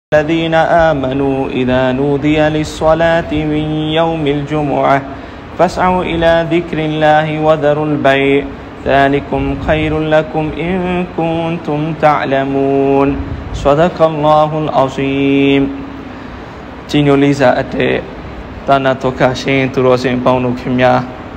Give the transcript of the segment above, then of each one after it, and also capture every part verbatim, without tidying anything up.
الذين آمنوا إذا نودي للصلاة من يوم الجمعة فاسعوا إلى ذكر الله وذروا البيع ذلكم خير لكم إن كنتم تعلمون صدق الله العظيم جينو ليزا أتي تانا توكاشين تروسين باونو كيميا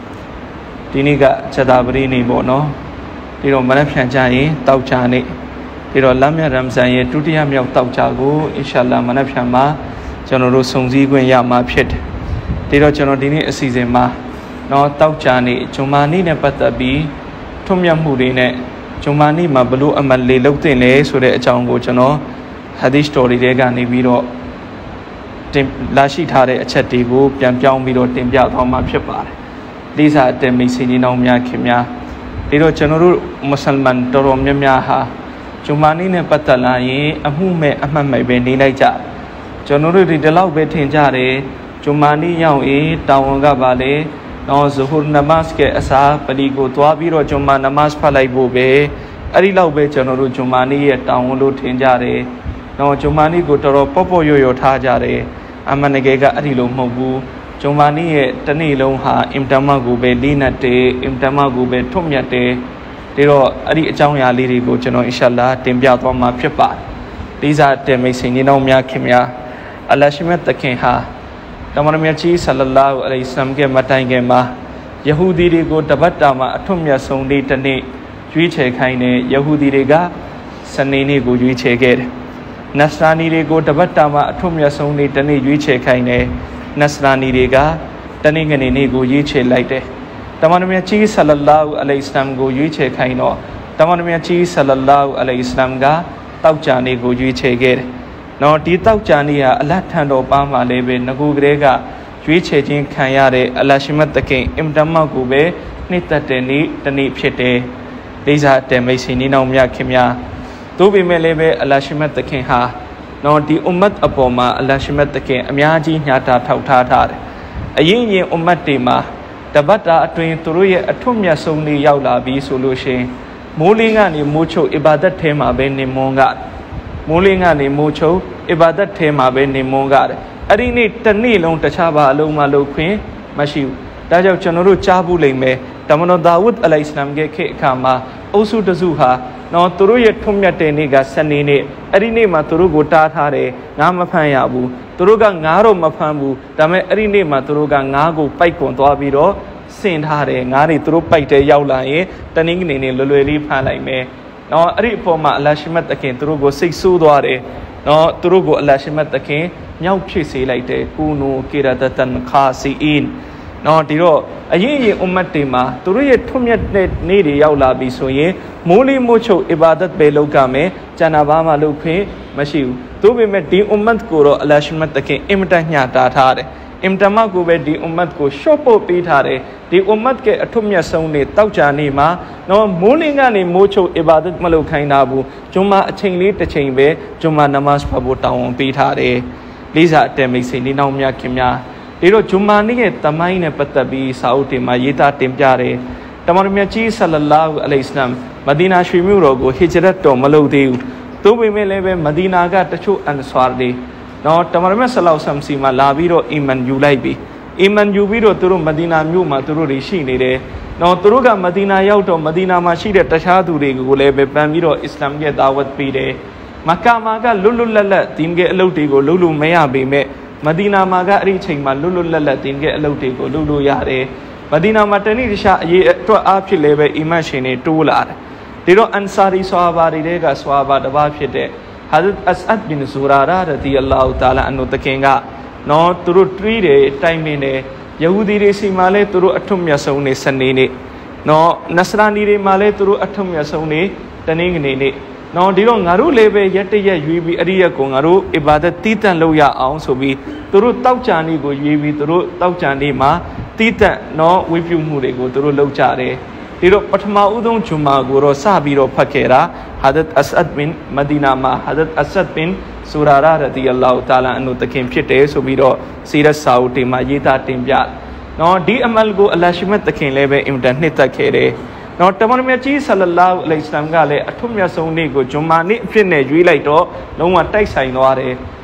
دينيغا جدابريني بونو ديرو منفشان جاي توجانيဒီတော့လမ်းမြရမ်ဇန်ရဲ့ဒုတိယမြောက်တောက်ကြကိုအင်ရှာလာမနက်ဖြန်မှာကျွန်တော်တို့စုံစည်းခွင့်ရမှာဖြစ်တယ်ဒီတော့ကျွန်တော်ဒီနေ့အစီအစဉ်မှာတော့တောက်ကြနေဂျွန်မာနီနဲ့ပတ်သက်ပြီးထွတ်မြတ်မှုတွေနဲ့ဂျွန်မာနီမှာဘလို့အမလေးလုံးတင်လဲဆိုတဲ့အကြောင်းကိုကျွန်တော်ဟာဒီသ်စတိုရီတွေကနေပြီးတော့တင်လာရှိထားတဲ့အချက်တွေကိုပြန်ပြောင်းပြီးတော့တင်ပြသွားမှာဖြစ်ပါတယ်လိစာအတဲမိတ်ဆွေညီနောင်များခင်များဒီတော့ကျွန်တော်တို့မွတ်စလမန်တော်တော်များများဟာဂျွန်မာနီနဲ့ပတ်သက်လာရင်အမှုမဲ့အမှတ်မဲ့ပဲနေလိုက်ကြကျွန်တော်တို့ဒီဒီလောက်ပဲထင်ကြတယ်ဂျွန်မာနီရောက်ရင်တာဝန်ကပါလေနော်ဇဟူရ်နမတ်စ်ကအစာပလီကိုသွားပြီးတော့ဂျွန်မာနမတ်စ်ဖတ်လိုက်ဖို့ပဲအဲ့ဒီလောက်ပဲကျွန်တော်တို့ဂျွန်မာနီရဲ့တာဝန်လို့ထင်ကြတယ်နော်ဂျွန်မာနီကိုတော်တော်ပေါ့ပေါ့ရွရွထားကြတယ်အမှန်တကယ်ကအဲ့ဒီလိုမဟုတ်ဘူးဂျွန်မာနီရဲ့တနေ့လုံးဟာအင်တမကိုပဲလေးနက်တယ်အင်တမကိုပဲထွတ်မြတ်တယ်ဒီတော့အဲ့ဒီအကြောင်းအရာလေးတွေကိုကျွန်တော်အင်ရှာလာတင်ပြသွားမှာဖြစ်ပါတယ်။ဒီစားတဲ့မိတ်ဆွေညီနောင်များခင်များအလ္လာဟ်ရှိမြတ်သခင်ဟာတမန်တော်မြတ်ကြီးဆလ္လာလာဟူအလိုင်ဝါဆလမ်ကမတိုင်ခင်မှာယဟူဒီတွေကိုတပတ်တာမှာအထွတ်မြတ်ဆုံးနေ့တစ်နေ့ရွေးချယ်ခိုင်းတဲ့ယဟူဒီတွေကစနေနေ့ကိုရွေးချယ်ခဲ့တယ်။နတ်စရာနီတွေကိုတပတ်တာမှာအထွတ်မြတ်ဆုံးနေ့တစ်နေ့ရွေးချယ်ခိုင်းတဲ့နတ်စရာနီတွေကတနေ့ငနေနေ့ကိုရွေးချယ်လိုက်တယ်တမန်တော်မြတ်ကြီးဆလ္လာလာဟူအလိုင်ဝါဆလမ်ကိုရွေးချယ်ခိုင်းတော့တမန်တော်မြတ်ကြီးဆလ္လာလာဟူအလိုင်ဝါဆလမ်ကတောက်ကြနေ့ကိုရွေးချယ်ခဲ့တယ်။နော်ဒီတောက်ကြနေ့ဟာအလတ်ထံတော်ပါမှာလည်းပဲငကူကလေးကရွေးချယ်ခြင်းခံရတဲ့အလ္လာဟ်ရှိမတ်သခင်အင်တမကိုပဲနှစ်သက်တဲ့နေ့တနေ့ဖြစ်တယ်။လေးစားတဲ့မိတ်ဆွေညီနောင်များခင်များသို့ပေမဲ့လည်းပဲအလ္လာဟ်ရှိမတ်သခင်ဟာနော်ဒီအွမ်မတ်အပေါ်မှာအလ္လာဟ်ရှိမတ်သခင်အများကြီးညှာတာထောက်ထားထားတယ်။အရင်ရင်အွမ်မတ်တွေမှာတပတ်တာအတွင်းသူတို့ရဲ့အထွတ်မြတ်ဆုံးနေ့ရောက်လာပြီဆိုလို့ရှိရင်မိုးလင်းကနေမိုးချုပ်အီဘာဒတ်ထဲမှာပဲနေမွန်းကမိုးလင်းကနေမိုးချုပ်အီဘာဒတ်ထဲမှာပဲနေမွန်းကတယ်အဲ့ဒီနေ့တစ်နေ့လုံးတခြားဘာအလုံးမလုပ်ခွင့်မရှိဘူးဒါကြောင့်ကျွန်တော်တို့ကြားဘူးလိမ့်မယ်တမန်တော်ဒါဝုဒ်အလိုင်စလမ်ရဲ့ခေတ်အခါမှာအုပ်စုတစုဟာနော်သူတို့ရဲ့ထွတ်မြတ်တဲ့နေ့ကစနေနေ့အဲ့ဒီနေ့မှာသူတို့ကိုတားထားတယ်ငါမဖမ်းရဘူးသူတို့ကငါတော့မဖမ်းဘူးဒါပေမဲ့အဲ့ဒီနေ့မှာသူတို့ကငါကိုပိုက်ကွန်သွားပြီးတော့စင်ထားတယ်ငါတွေသူတို့ပိုက်တဲ့ရောက်လာရင်တနင်္ဂနွေနေ့လွယ်လွယ်လေးဖမ်းလိုက်မယ်နော်အဲ့ဒီအပေါ်မှာအလ္လာဟ်ရှိမတ်သခင်သူတို့ကိုစိတ်ဆိုးသွားတယ်နော်သူတို့ကိုအလ္လာဟ်ရှိမတ်သခင်မြောက်ဖြစ်စေလိုက်တယ်ကူနူကီရတတန်ခါစီအင်နော်ဒီတော့အရင်ရင်အွမ်မတ်တွေမှာသူတို့ရဲ့ထွတ်မြတ်တဲ့နေ့တွေရောက်လာပြီဆိုရင်မိုးလီမိုးချုပ်အီဘာဒတ်ပဲလုပ်ကြမယ်ကျန်တာဘာမှလုပ်ခွင့်မရှိဘူးသို့ပေမဲ့ဒီအွမ်မတ်ကိုတော့အလ္လာဟ်ရှိမတ်သခင်အင်မတန်ညှာတာထားတယ်အင်တမကိုပဲဒီအွမ်မတ်ကိုရှော့ပို့ပေးထားတယ်ဒီအွမ်မတ်ရဲ့အထွတ်မြတ်ဆုံးနေ့တောက်ကြနေ့မှာနော်မိုးလင်းကနေမိုးချုပ်အီဘာဒတ်မလုပ်ခိုင်းတာဘူးဂျွန်မာအချိန်လေးတစ်ချိန်ပဲဂျွန်မာနမတ်ဖတ်ဖို့တောင်းဝန်ပေးထားတယ်လေးစားအတဲမိတ်ဆွေနေနောက်များခင်များဒီတော့ဂျွန်မာနေ့ရဲ့တမိုင်းနဲ့ပတ်သက်ပြီးစာအုပ်တွေမှာရေးသားတင်ပြတယ်တမန်တော်မြတ်ကြီးဆလ္လာလာဟူအလိုင်ဝါဆလမ်မဒီနာရွှေမြို့တော်ကိုဟီဂျရတ်တော်မလုပ်သေးဘူးသို့ပေမဲ့လည်းပဲမဒီနာကတချို့အန်ဆွာတွေနော်တမန်တော်မြတ်ဆလောက်ဆမ်စီမှာလာပြီးတော့အီမန်ယူလိုက်ပြီအီမန်ယူပြီးတော့သူတို့မဒီနာမြို့မှာသူတို့တွေရှိနေတယ်နော်သူတို့ကမဒီနာရောက်တော့မဒီနာမှာရှိတဲ့တခြားသူတွေကိုလည်းပဲပန်ပြီးတော့အစ္စလာမ်ရဲ့ဒါဝတ်ပေးတယ်မက္ကာမှာကလွတ်လွတ်လပ်လပ်ဒီငယ်အလုပ်တွေကိုလုပ်လို့မရပေမဲ့မဒီနာမှာကအဲ့ဒီအချိန်မှာလွတ်လွတ်လပ်လပ်ဒီငယ်အလုပ်တွေကိုလုပ်လို့ရတယ်မဒီနာမှာတနေ့တခြားအရေးအတွက်အားဖြစ်လည်းပဲအီမန်ရှင်တွေတိုးလာတယ်ဒီတော့အန်ဆာရီဆွာဘာတွေကဆွာဘာတစ်ပါးဖြစ်တဲ့ဟာဇတ်အဆတ်ဘင်ဇူရာရာရဒီအလ္လာဟူတာလာအန်နုတခင်ကနော်သူတို့တွေးတယ်တိုင်ပင်တယ်ယဟူဒီတွေစီမှာလဲသူတို့အထွတ်မြတ်ဆုံးနေစနေနေ့နော်နတ်စရာနီတွေမှာလဲသူတို့အထွတ်မြတ်ဆုံးနေတနင်္ဂနွေနေ့နော်ဒီတော့ငါတို့လည်းပဲရက်တရက်ရွေးပြီးအရိယကိုငါတို့အီဘာဒတ်တီးတန့်လုပ်ရအောင်ဆိုပြီးသူတို့တောက်ကြနေ့ကိုရွေးပြီးသူတို့တောက်ကြနေ့မှာတီးတန့်နော်ဝေပြုမှုတွေကိုသူတို့လုပ်ကြတယ်ဒီတော့ပထမဦးဆုံးဂျွန်မာကိုတော့စပြီးတော့ဖတ်ခဲ့တာဟာဇတ်အဆတ်ဘင်မဒီနာမှာဟာဇတ်အဆတ်ဘင်ဆူရာရာရဒီအလ္လာဟူတာလာအန်နုတခင်ဖြစ်တယ်ဆိုပြီးတော့စီရတ်စာအုပ်တွေမှာရေးသားတင်ပြနော်ဒီအမလ်ကိုအလ္လာဟ်ရှိမတ်သခင်လည်းပဲအင်မတန်နှစ်သက်ခဲ့တယ်နော်တမန်တော်မြတ်ကြီးဆလ္လာလာဟူအလိုင်ဝါဆလမ်ကလည်းအထွတ်မြတ်ဆုံးနေ့ကိုဂျွန်မာနေ့အဖြစ်နဲ့ရွေးလိုက်တော့လုံးဝတိုက်ဆိုင်သွားတယ်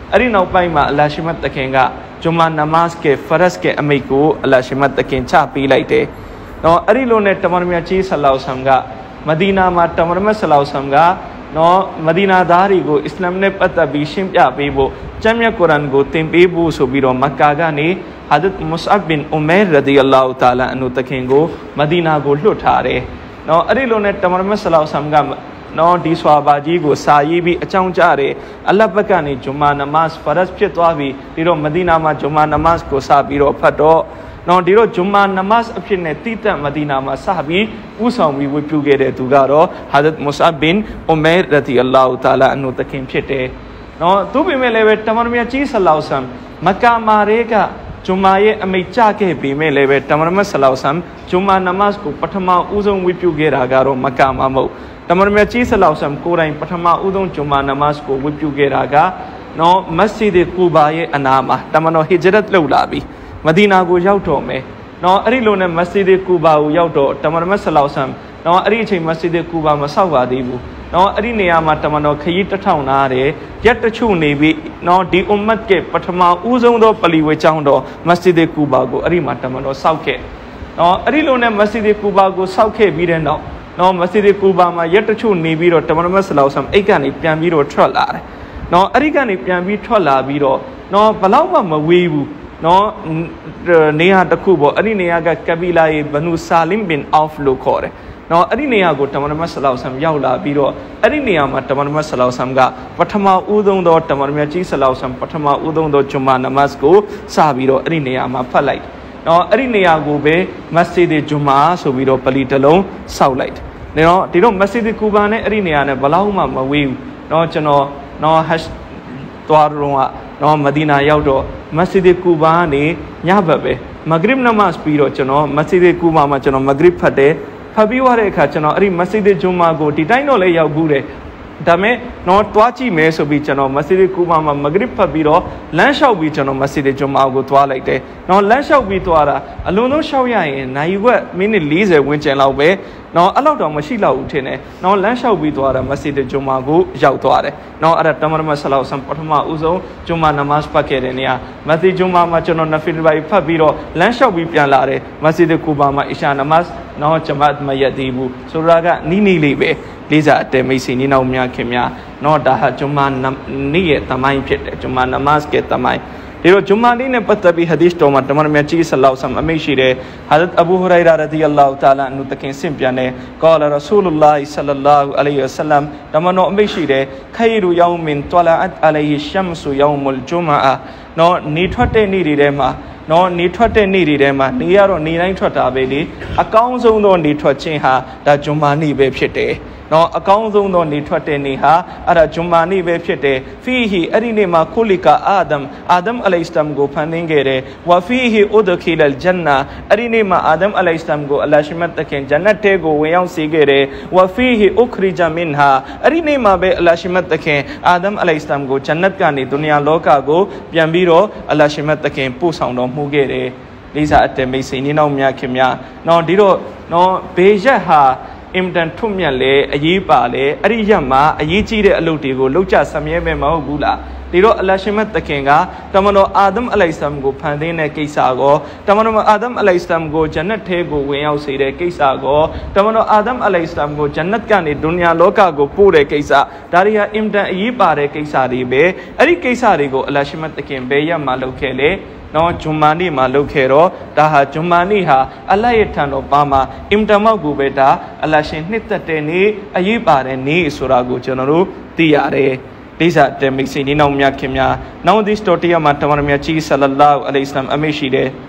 အဲ့ဒီနောက်ပိုင်းမှာအလ္လာဟ်ရှိမတ်တခင်ကဂျူမာနမတ်ကဖရတ်ကအမိတ်ကိုအလ္လာဟ်ရှိမတ်တခင်ချပေးလိုက်တယ်နော်အဲ့ဒီလိုနဲ့တမန်တော်မြတ်ကြီးဆလ္လာလဟ်အလัยဟိဝါစလမ်ကမဒီနာမှာတမန်တော်မြတ်ဆလ္လာလဟ်အလัยဟိဝါစလမ်ကနော်မဒီနာသားတွေကိုအစ္စလာမ်နဲ့ပတ်သက်ပြီးရှင်းပြပေးဖို့ကျမ်းမြတ်ကုရ်အာန်ကိုသင်ပေးဖို့ဆိုပြီးတော့မက္ကာကနေဟာဒတ်မုဆအဘ်ဘင်အူမိုင်ရဒီအလ္လာဟူတာလာအန်ဟူတခင်ကိုမဒီနာကိုလွှတ်ထားတယ်နော်အဲ့ဒီလိုနဲ့တမန်တော်မြတ်ဆလ္လာလဟ်အလัยဟိဝါစလမ်ကနော်ဒီဆွာဘာကြီးကိုစာရေးပြီးအကြောင်းကြားတယ်အလ္လာဟ်ဘက်ကနေဂျူမာနမတ်ဖရတ်ဖြစ်သွားပြီးဒီတော့မဒီနာမှာဂျူမာနမတ်ကိုစပြီးတော့ဖတ်တော့နော်ဒီတော့ဂျူမာနမတ်အဖြစ်နဲ့တိတက်မဒီနာမှာစပြီးဥဆောင်ပြီးဝတ်ပြုခဲ့တဲ့သူကတော့ဟာဒတ်မုဆအဘ်ဘင်အူမိုင်ရဒီအလ္လာဟူတာလာအန်ဟူတခင်ဖြစ်တယ်နော်သူပေမဲ့လည်းပဲတမန်တော်မြတ်ကြီးဆလ္လာလဟ်အလัยဟိဝါစလမ်မက္ကာမှာတွေကဂျူမာရဲ့အမိတ်ကြခဲ့ပေမဲ့လည်းပဲတမန်တော်မြတ်ဆလ္လာလဟ်အလัยဟိဝါစလမ်ဂျူမာနမတ်ကိုပထမဦးဆုံးဝတ်ပြုခဲ့တာကတော့မက္ကာမှာမဟုတ်တမန်တော်မြတ်ကြီးဆလ္လာလဟ်အလัยဟိဝါစလမ်ကိုယ်တိုင်ပထမဦးဆုံးဂျူမာနမတ်ကိုဝတ်ပြုခဲ့တာကနော်မက်ဆီဒ်ကူဘာရဲ့အနာမှာတမန်တော်ဟီဂျရတ်လုပ်လာပြီးမဒီနာကိုရောက်တော့မယ်နော်အဲ့ဒီလိုနဲ့မက်ဆီဒ်ကူဘာကိုရောက်တော့တမန်တော်မြတ်ဆလ္လာလဟ်အလัยဟိဝါစလမ်နော်အဲ့ဒီအချိန်မက်ဆီဒ်ကူဘာမဆောက်ပါသေးဘူးနော်အဲ့ဒီနေရာမှာတမန်တော်ခရီးတစ်ထောင်နာတယ်ရက်တချို့နေပြီးနော်ဒီအွမ်မတ်ကပထမဦးဆုံးသောပလီဝေကျောင်းတော်မက်ဆီဒ်ကူဘာကိုအဲ့ဒီမှာတမန်တော်ဆောက်ခဲ့နော်အဲ့ဒီလိုနဲ့မက်ဆီဒ်ကူဘာကိုဆောက်ခဲ့ပြီးတဲ့နောက်နော်မက်ဆီဒ်ကူဘာမှာရက်တချို့နေပြီးတော့တမန်တော်မြတ်ဆလ္လာလဟ်အလัยဟိဝါစလမ်အိတ်ကနေပြန်ပြီးတော့ထွက်လာတယ်နော်အဲ့ဒီကနေပြန်ပြီးထွက်လာပြီးတော့နော်ဘလောက်မှမဝေးဘူးနော်နေရာတစ်ခုပေါ့အဲ့ဒီနေရာကကဘီလာရဲ့ဘနူဆာလင်ဘင်အော့ဖ်လို့ခေါ်တယ်နော်အဲ့ဒီနေရာကိုတမန်တော်မြတ်ဆလ္လာလဟ်အလัยဟိဝါစလမ်ရောက်လာပြီးတော့အဲ့ဒီနေရာမှာတမန်တော်မြတ်ဆလ္လာလဟ်အလัยဟိဝါစလမ်ကပထမဦးဆုံးသောတမန်တော်မြတ်ကြီးဆလ္လာလဟ်အလัยဟိဝါစလမ်ပထမဦးဆုံးသောဂျူမာနမတ်ကိုစပြီးတော့အဲ့ဒီနေရာမှာဖတ်လိုက်နော်အဲ့ဒီနေရာကိုပဲမက်ဆီဒ်ဂျူမာဆိုပြီးတော့ပလီတစ်လုံးဆောက်လိုက်တယ်နော်ဒီတော့မက်ဆီဒ်ကူဘာနဲ့အဲ့ဒီနေရာနဲ့ဘလောက်မှမဝေးဘူးနော်ကျွန်တော်နော်ဟက်သွားတော့ကနော်မဒီနာရောက်တော့မက်ဆီဒ်ကူဘာနေညဘက်ပဲမဂရစ်နမတ်ပြီးတော့ကျွန်တော်မက်ဆီဒ်ကူဘာမှာကျွန်တော်မဂရစ်ဖတ်တယ်ဖတ်ပြီးသွားတဲ့အခါကျွန်တော်အဲ့ဒီမက်ဆီဒ်ဂျူမာကိုဒီတိုင်းတော့လည်းရောက်ဘူးတယ်ဒါမဲ့တော့တွားကြည့်မယ်ဆိုပြီးကျွန်တော်မက်ဆီဒ်ကူဘာမှာမဂရစ်ဖတ်ပြီးတော့လမ်းလျှောက်ပြီးကျွန်တော်မက်ဆီဒ်ဂျူမာကိုတွားလိုက်တယ်နော်လမ်းလျှောက်ပြီးတွားတာအလုံးလုံးလျှောက်ရရင်နိုင်ဝက်မိနစ်၄၀ဝန်းကျင်လောက်ပဲနော်အဲ့လောက်တော့မရှိတော့ဘူးထင်တယ်နော်လမ်းလျှောက်ပြီးသွားတာမက်ဆီဒ်ဂျူမာကိုရောက်သွားတယ်နော်အဲ့ဒါတမန်တော်မြတ်ဆလ္လာလဟ်အလัยဟိဝါစလမ်ပထမဦးဆုံးဂျူမာနမတ်ဖတ်ခဲ့တဲ့နေရာမက်ဆီဒ်ဂျူမာမှာကျွန်တော်နဖီလ်ဘိုင်ဖတ်ပြီးတော့လမ်းလျှောက်ပြီးပြန်လာတယ်မက်ဆီဒ်ကူဘာမှာအီရှာနမတ်နော်ဂျမတ်မယတ်ဒီဘူးဆိုတာကနီးနီးလေးပဲလေးစားအတဲမိတ်ဆွေနီးနောက်များခင်များနော်ဒါဟာဂျူမာနေ့ရဲ့တမိုင်းဖြစ်တယ်ဂျူမာနမတ်ရဲ့တမိုင်းဒီလိုဂျူမာနေ့နဲ့ပတ်သက်ပြီးဟာဒီသ်တော်မှာတမန်တော်မြတ်ကြီးဆလ္လာလဟ်အလัยဟိဝါစလမ်အမိန့်ရှိတယ်ဟာဇတ်အဘူဟူရိုင်ရာရဒီအလာဟူတာလာအန်ဟူတခင်ဆင့်ပြန်တယ်ကာလာရဆူလုလ္လာဟီဆလ္လာလာဟူအလိုင်ဟီဝါဆလမ်တမန်တော်အမိန့်ရှိတယ်ခိုင်ရူယောင်မင်တွလာအတ်အလိုင်ဟီရှမ်ဆူယောင်မုလ်ဂျူမာအာနော်နေထွက်တဲ့နေ့တွေထဲမှာနော်နေထွက်တဲ့နေ့တွေထဲမှာနေရတော့နေတိုင်းထွက်တာပဲလေအကောင်းဆုံးသောနေထွက်ခြင်းဟာဒါဂျူမာနေ့ပဲဖြစ်တယ်နော်အကောင်းဆုံးသောနေထွက်တဲ့နေ့ဟာအဲ့ဒါဂျူမာနေ့ပဲဖြစ်တယ်ဖီဟီအဲ့ဒီနေ့မှာခုလီကာအာဒမ်အာဒမ်အလိုင်စလမ်ကိုဖန်ဆင်းခဲ့တယ်ဝါဖီဟီဥဒခီလ်ဂျန်နာအဲ့ဒီနေ့မှာအာဒမ်အလိုင်စလမ်ကိုအလ္လာဟ်ရှိမတ်တခင်ဂျန်နတ်ထဲကိုဝင်ရောက်စေခဲ့တယ်ဝါဖီဟီဥခရီဂျာမင်ဟာအဲ့ဒီနေ့မှာပဲအလ္လာဟ်ရှိမတ်တခင်အာဒမ်အလိုင်စလမ်ကိုဂျန်နတ်ကနေဒုနီယာလောကကိုပြန်ပြီးတော့အလ္လာဟ်ရှိမတ်တခင်ပို့ဆောင်တော်မူခဲ့တယ်လေးစားအတဲမိတ်ဆွေနီးနောက်များခင်များနော်ဒီတော့နော်ဘေရက်ဟာအင်တန်ထွတ်မြတ်လေအရေးပါလေအဲ့ဒီရက်မှာအရေးကြီးတဲ့အလုပ်တွေကိုလုပ်ကြဆမြဲမဲ့မဟုတ်ဘူးလားဒီတော့အလ္လာဟ်ရှိမတ်တခင်ကတမန်တော်အာဒမ်အလိုင်စလမ်ကိုဖန်ဆင်းတဲ့ကိစ္စကိုတမန်တော်အာဒမ်အလိုင်စလမ်ကိုဂျန်နတ်ထဲကိုဝင်ရောက်စေတဲ့ကိစ္စကိုတမန်တော်အာဒမ်အလိုင်စလမ်ကိုဂျန်နတ်ကနေဒုနီယာလောကကိုပို့တဲ့ကိစ္စဒါတွေဟာအင်တန်အရေးပါတဲ့ကိစ္စတွေပဲအဲ့ဒီကိစ္စတွေကိုအလ္လာဟ်ရှိမတ်တခင်ဘယ်ရက်မှာလုပ်ခဲ့လဲနော်ဂျူမာနေ့မှာလုပ်ခဲ့တော့ဒါဟာဂျူမာနေ့ဟာအလ္လာဟ်ရဲ့ထံတော်ပါမှာအင်တမောက်ကိုပဲဒါအလ္လာဟ်ရှင်နှစ်သက်တဲ့နေ့အရေးပါတဲ့နေ့ဆိုတာကိုကျွန်တော်တို့သိရတယ်လေးစားတဲ့မိတ်ဆွေနေ့နောက်များခင်များနောက်ဒီစတော်တရားမှာတမန်တော်မြတ်ကြီးဆလ္လာလာဟူအလိုင်ဟိဝါစလမ်အမိန့်ရှိတယ်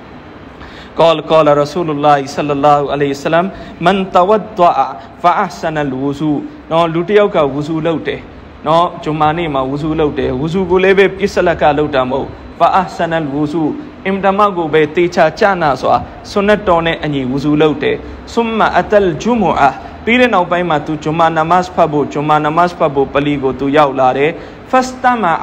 قال قال رسول الله صلى الله عليه وسلم من توضأ فأحسن الوضوء နော်လူတစ်ယောက်ကဝူဇူလုပ်တယ်နော်ဂျူမာနေ့မှာဝူဇူလုပ်တယ်ဝူဇူကိုလည်းပဲပြစ်စလက်ကလုပ်တာမဟုတ်ဖာအဆန်အလ်ဝူဇူအင်တမကိုပဲတေချာချနာစွာဆွနတ်တော်နဲ့အညီဝူဇူလုပ်တယ်ဆုမ္မာအတလ်ဂျူမူအာပြီးတဲ့နောက်ပိုင်းမှာသူဂျူမာနမတ်ဖတ်ဖို့ဂျူမာနမတ်ဖတ်ဖို့ပလီကိုသူရောက်လာတယ်ဖတ်စတမာအ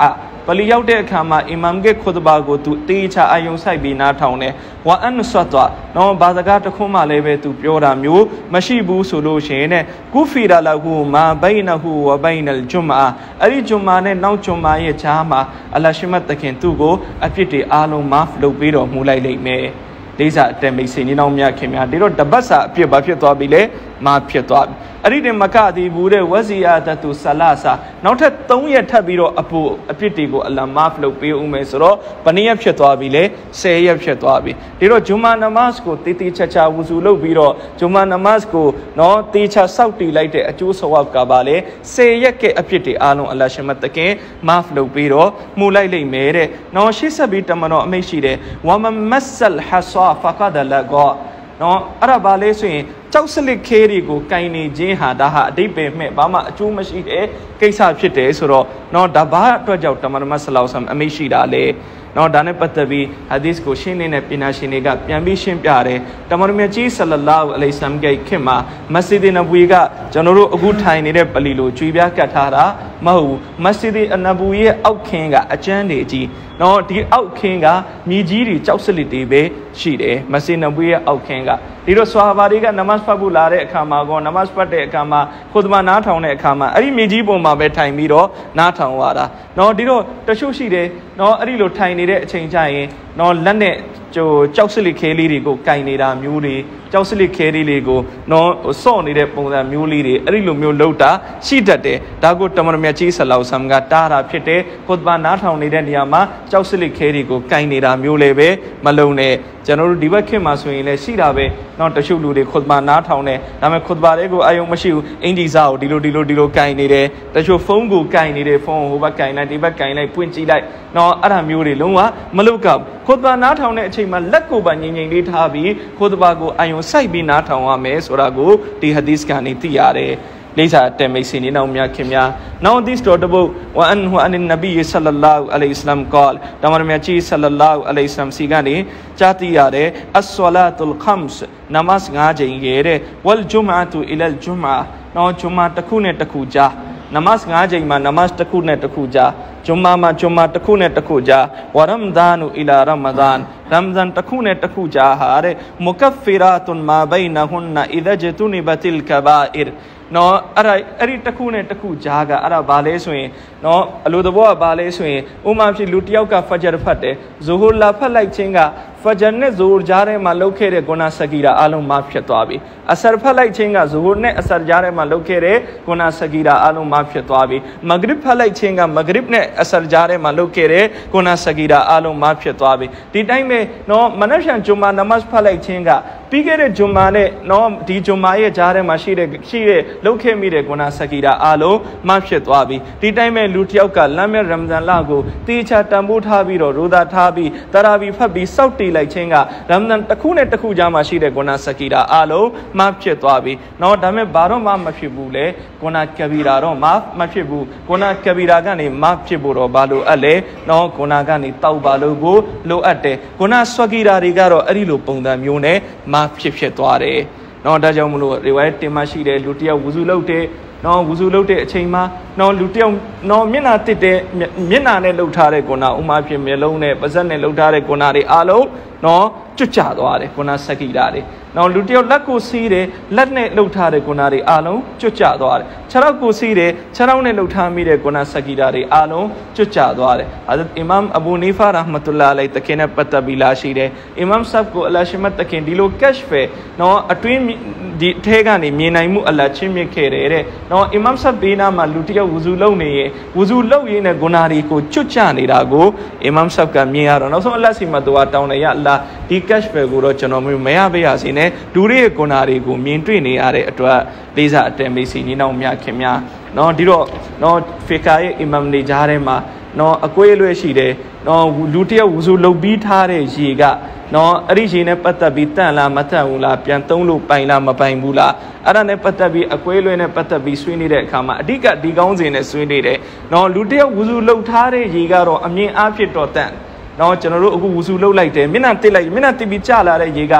ပလီရောက်တဲ့အခါမှာအီမမ်ကခွတ်ဘာကိုသူတေးချအာယုံဆိုင်ပြီးနားထောင်တယ်ဝါအန်ဆွတ်တော့နော်ဘာစကားတစ်ခုမှလည်းပဲသူပြောတာမျိုးမရှိဘူးဆိုလို့ရှိရင်တဲ့ကူဖီရာလာဟူမာဘိုင်နဟူဝဘိုင်နလ်ဂျုမာအဲ့ဒီဂျုမာနဲ့နောက်ဂျုမာရဲ့ခြားမှာအလ္လာဟ်ရှိမတ်တခင်သူ့ကိုအပြစ်တွေအားလုံးမာဖ်လုပ်ပြီးတော်မူလိုက်လိမ့်မယ်လေးစားအတမိတ်စင်ကြီးနောင်မြခင်များဒီတော့တပတ်စာအပြစ်ဘာဖြစ်သွားပြီလဲမာဖြစ်သွားပြီအဲ့ဒီတင်မကသည်ဘူးတဲ့ဝဇီယာတတူဆလာစာနောက်ထပ်သုံးရက်ထပ်ပြီးတော့အပူအပြစ်တွေကိုအလ္လာဟ်မာဖ်လုပ်ပေးဦးမယ်ဆိုတော့ဘယ်နည်းရက်ဖြစ်သွားပြီလဲဆယ်ရက်ဖြစ်သွားပြီဒီတော့ဂျုမာနမတ်ကိုတေးသေးချာချာဝူဇူလုပ်ပြီးတော့ဂျုမာနမတ်ကိုနော်တေးချာစောက်တီလိုက်တဲ့အကျိုးဆောက်ကပါလေဆယ်ရက်ကအပြစ်တွေအားလုံးအလ္လာဟ်ရှမတ်တကင်မာဖ်လုပ်ပြီးတော့မှုလိုက်လိမ့်မယ်တဲ့နော်ရှေ့ဆက်ပြီးတမန်တော်အမိတ်ရှိတယ်ဝမမတ်ဆလ်ဟာဆာဖကဒလကောနော်အဲ့ဒါဘာလဲဆိုရင်ကြောက်စလစ်ခဲတွေကိုကင်နေခြင်းဟာဒါဟာအတိတ်ပဲမဲ့ဘာမှအကျိုးမရှိတဲ့ကိစ္စဖြစ်တယ်ဆိုတော့နော်ဒါဘာအတွက်ကြောင့်တမန်တော်ဆလောဆမ်အမိတ်ရှိတာလေနော်ဒါနဲ့ပတ်သက်ပြီးဟာဒီစ်ကိုရှင်းနေတဲ့ပညာရှင်တွေကပြန်ပြီးရှင်းပြတယ်တမန်တော်မြတ်ကြီးဆလလာဟူအလိုင်ဆမ်ကခင်မှာမစဂျစ်နဘူကကျွန်တော်တို့အခုထိုင်နေတဲ့ပလီလိုကြွေပြားကတ်ထားတာမဟုတ်ဘူးမစဂျစ်အနဘူရဲ့အောက်ခင်းကအကျန်းတွေကြီးနော်ဒီအောက်ခင်းကမြေကြီးတွေကြောက်စလစ်တွေပဲရှိတယ်မစဂျစ်နဘူရဲ့အောက်ခင်းကဒီတော့ဆွာဘာတွေကနမတ်ဖတ်ဖို့လာတဲ့အခါမှာကောနမတ်ဖတ်တဲ့အခါမှာခုဒမနားထောင်တဲ့အခါမှာအဲ့ဒီမြေကြီးပေါ်မှာပဲထိုင်ပြီးတော့နားထောင်ရတာနော်ဒီတော့တချို့ရှိတယ်နော်အဲ့ဒီလိုထိုင်နေတဲ့အချိန်ကျရင်နော်လက်နဲ့ကျိုကြောက်စလစ်ခဲလေးတွေကိုကင်နေတာမျိုးတွေကြောက်စလစ်ခဲလေးတွေကိုနော်စော့နေတဲ့ပုံစံမျိုးလေးတွေအဲ့ဒီလိုမျိုးလောက်တာရှိတတ်တယ်ဒါကိုတမန်တော်မြတ်ကြီးဆလောဆမ်ကတားတာဖြစ်တယ်ခုဒဘာနားထောင်နေတဲ့နေရာမှာကြောက်စလစ်ခဲတွေကိုကင်နေတာမျိုးလည်းပဲမလုံနဲ့ကျွန်တော်တို့ဒီဘက်ခင်မှာဆိုရင်လည်းရှိတာပဲနော်တချို့လူတွေခုဒဘာနားထောင်တယ်ဒါပေမဲ့ခုဒဘာတွေကိုအယုံမရှိဘူးအင်ဂျီစာကိုဒီလိုဒီလိုဒီလိုကင်နေတယ်တချို့ဖုန်းကိုကင်နေတယ်ဖုန်းကိုဟိုဘက်ကင်လိုက်ဒီဘက်ကင်လိုက်ပွင့်ကြည့်လိုက်နော်အဲ့ဒါမျိုးတွေလုံးဝမလုပ်ကခုဒဘာနားထောင်တဲ့အချိန်မှာလက်ကိုပါငြိမ်ငြိမ်လေးထားပြီးခုဒဘာကိုအယုံစိုက်ပြီးနားထောင်ရမယ်ဆိုတာကိုဒီဟာဒီစ်ကနေသိရတယ်လေးစားတဲ့မိတ်ဆွေနေအောင်များခင်များ now this talked about wa anhu anin nabiy sallallahu alaihi wasallam qala တမန်တော်မြတ်ကြီး sallallahu alaihi wasallam စီကနေကြားသိရတယ် as-salatul khams နမတ်ငါးချိန်ရဲ့တဲ့ wal jum'atu ila al jum'ah နော်ဂျုမာတစ်ခုနဲ့တစ်ခုကြားနမတ်ငါးချိန်မှာနမတ်တစ်ခုနဲ့တစ်ခုကြားဂျုမာမှာဂျုမာတစ်ခုနဲ့တစ်ခုကြားဝရမ်ဒါနူအီလာရမဒန်ရမ်ဇန်တစ်ခုနဲ့တစ်ခုကြားဟာတဲ့မုကဖီရာသွန်မာဘိနဟွန်နာအီဒဂျတူနီဘတ်လ်ကဘာအီရနော်အဲ့ဒါအဲ့ဒီတစ်ခုနဲ့တစ်ခုကြားကအဲ့ဒါဘာလဲဆိုရင်နော်အလိုသဘောကဘာလဲဆိုရင်ဥမာဖြစ်လူတယောက်ကဖဂျာဖတ်တယ်ဇိုဟူလာဖတ်လိုက်ခြင်းကဖဂျာနဲ့ဇိုဟူကြားထဲမှာလုတ်ခဲ့တဲ့ဂုနာစကီရာအလုံးမဖြစ်သွားပြီအဆာဖတ်လိုက်ခြင်းကဇိုဟူနဲ့အဆာကြားထဲမှာလုတ်ခဲ့တဲ့ဂုနာစကီရာအလုံးမဖြစ်သွားပြီမဂရစ်ဖတ်လိုက်ခြင်းကမဂရစ်နဲ့အဆာကြားထဲမှာလုတ်ခဲ့တဲ့ဂုနာစကီရာအလုံးမဖြစ်သွားပြီဒီတိုင်းပဲနော်မနက်ဖြန်ဂျုမာနမတ်ဖတ်လိုက်ခြင်းကပြီးခဲ့တဲ့ဂျုမာနဲ့နော်ဒီဂျုမာရဲ့ကြားထဲမှာရှိတဲ့ရှိတဲ့လုတ်ခဲ့မိတဲ့ဂုနာစကီရာအလုံးမဖြစ်သွားပြီဒီတိုင်းပဲလူတစ်ယောက်ကလမ်းမြရမ်ဇန်လကိုတေချာတန်ဖိုးထားပြီးတော့ရိုဒါထားပြီးတရာဘီဖတ်ပြီးစောက်တီလိုက်ခြင်းကရမ်ဇန်တစ်ခုနဲ့တစ်ခုကြားမှာရှိတဲ့ဂုနာစကီရာအလုံးမဖြစ်သွားပြီနော်ဒါပေမဲ့ဘာတော့မှမဖြစ်ဘူးလေဂုနာကဘီရာတော့မမဖြစ်ဘူးဂုနာကဘီရာကနေမဖြစ်ဖို့တော့ဘာလို့အပ်လဲနော်ဂုနာကနေတောက်ပါလို့ကိုလိုအပ်တယ်ဂုနာစကီရာတွေကတော့အဲ့ဒီလိုပုံစံမျိုးနဲ့မဖြစ်ဖြစ်သွားတယ်နော်ဒါကြောင့်မလို့ရီဝိုင်တင်မရှိတဲ့လူတယောက်ဝူစုလုပ်တဲ့နော်ဝူစုလုပ်တဲ့အချိန်မှာနော်လူတယောက်နော်မျက်နှာတစ်တဲ့မျက်နှာနဲ့လှုပ်ထားတဲ့ကုနာဥမာဖြစ်မျက်လုံးနဲ့ပါးစပ်နဲ့လှုပ်ထားတဲ့ကုနာတွေအားလုံးနော်ကျွတ်ကျသွားတယ်ကုနာစကိတာတွေနော်လူတယောက်လက်ကိုစီးတယ်လက်နဲ့လှုပ်ထားတဲ့ကုနာတွေအားလုံးကျွတ်ကျသွားတယ်ခြေထောက်ကိုစီးတယ်ခြေထောက်နဲ့လှုပ်ထားမိတဲ့ကုနာစကိတာတွေအားလုံးကျွတ်ကျသွားတယ်ဟာအီမမ်အဘူနီဖာရဟ်မတ်တူလာအလိုင်တခင်နဲ့ပတ်သက်ပြီးလာရှိတယ်အီမမ်ဆပ်ကိုအလ္လာဟ်ရှိမတ်တခင်ဒီလိုကက်ရှ်ဖဲနော်အတွင်းဒီထဲကနေမြင်နိုင်မှုအလ္လာဟ်ချင်းမြင့်ခဲ့တယ်တဲ့နော်အီမမ်ဆပ်ဘေးနာမှာလူတယောက်ဝူဇူလုပ်နေရင်ဝူဇူလုပ်ရင်းနဲ့ဂုနာတွေကိုကျွတ်ကျနေတာကိုအီမမ်ဆပ်ကမြင်ရတော့နောက်ဆုံးအလ္လာဟ်စီမတ်တော်တောင်းတယ်ရအလ္လာဟ်ဒီကက်ရှ်ဖဲကိုတော့ကျွန်တော်မျိုးမရပါရစေနဲ့ဒူရီရဲ့ဂုနာတွေကိုမြင်တွေ့နေရတဲ့အတွက်လေးစားအတန်မေးစီညီနောင်များခင်များနော်ဒီတော့နော်ဖေကာရဲ့အီမမ်တွေကြားထဲမှာနော်အကွေးလွဲရှိတယ်နော်လူတယောက်ဝူဇူလုပ်ပြီးထားတဲ့ရေကနော်အဲ့ဒီရေနဲ့ပတ်သက်ပြီးတန့်လားမတန့်ဘူးလားပြန်သုံးလို့ပိုင်လားမပိုင်ဘူးလားအဲ့ဒါနဲ့ပတ်သက်ပြီးအကွေးလွဲနဲ့ပတ်သက်ပြီးဆွေးနေတဲ့အခါမှာအဓိကဒီကောင်းစဉ်နဲ့ဆွေးနေတယ်နော်လူတယောက်ဝူဇူလုပ်ထားတဲ့ရေကတော့အမြင်အားဖြင့်တော့တန့်နော်ကျွန်တော်တို့အခုဝူဇူလုပ်လိုက်တယ်မျက်နှာတစ်လိုက်မျက်နှာတစ်ပြီးကျလာတဲ့ရေက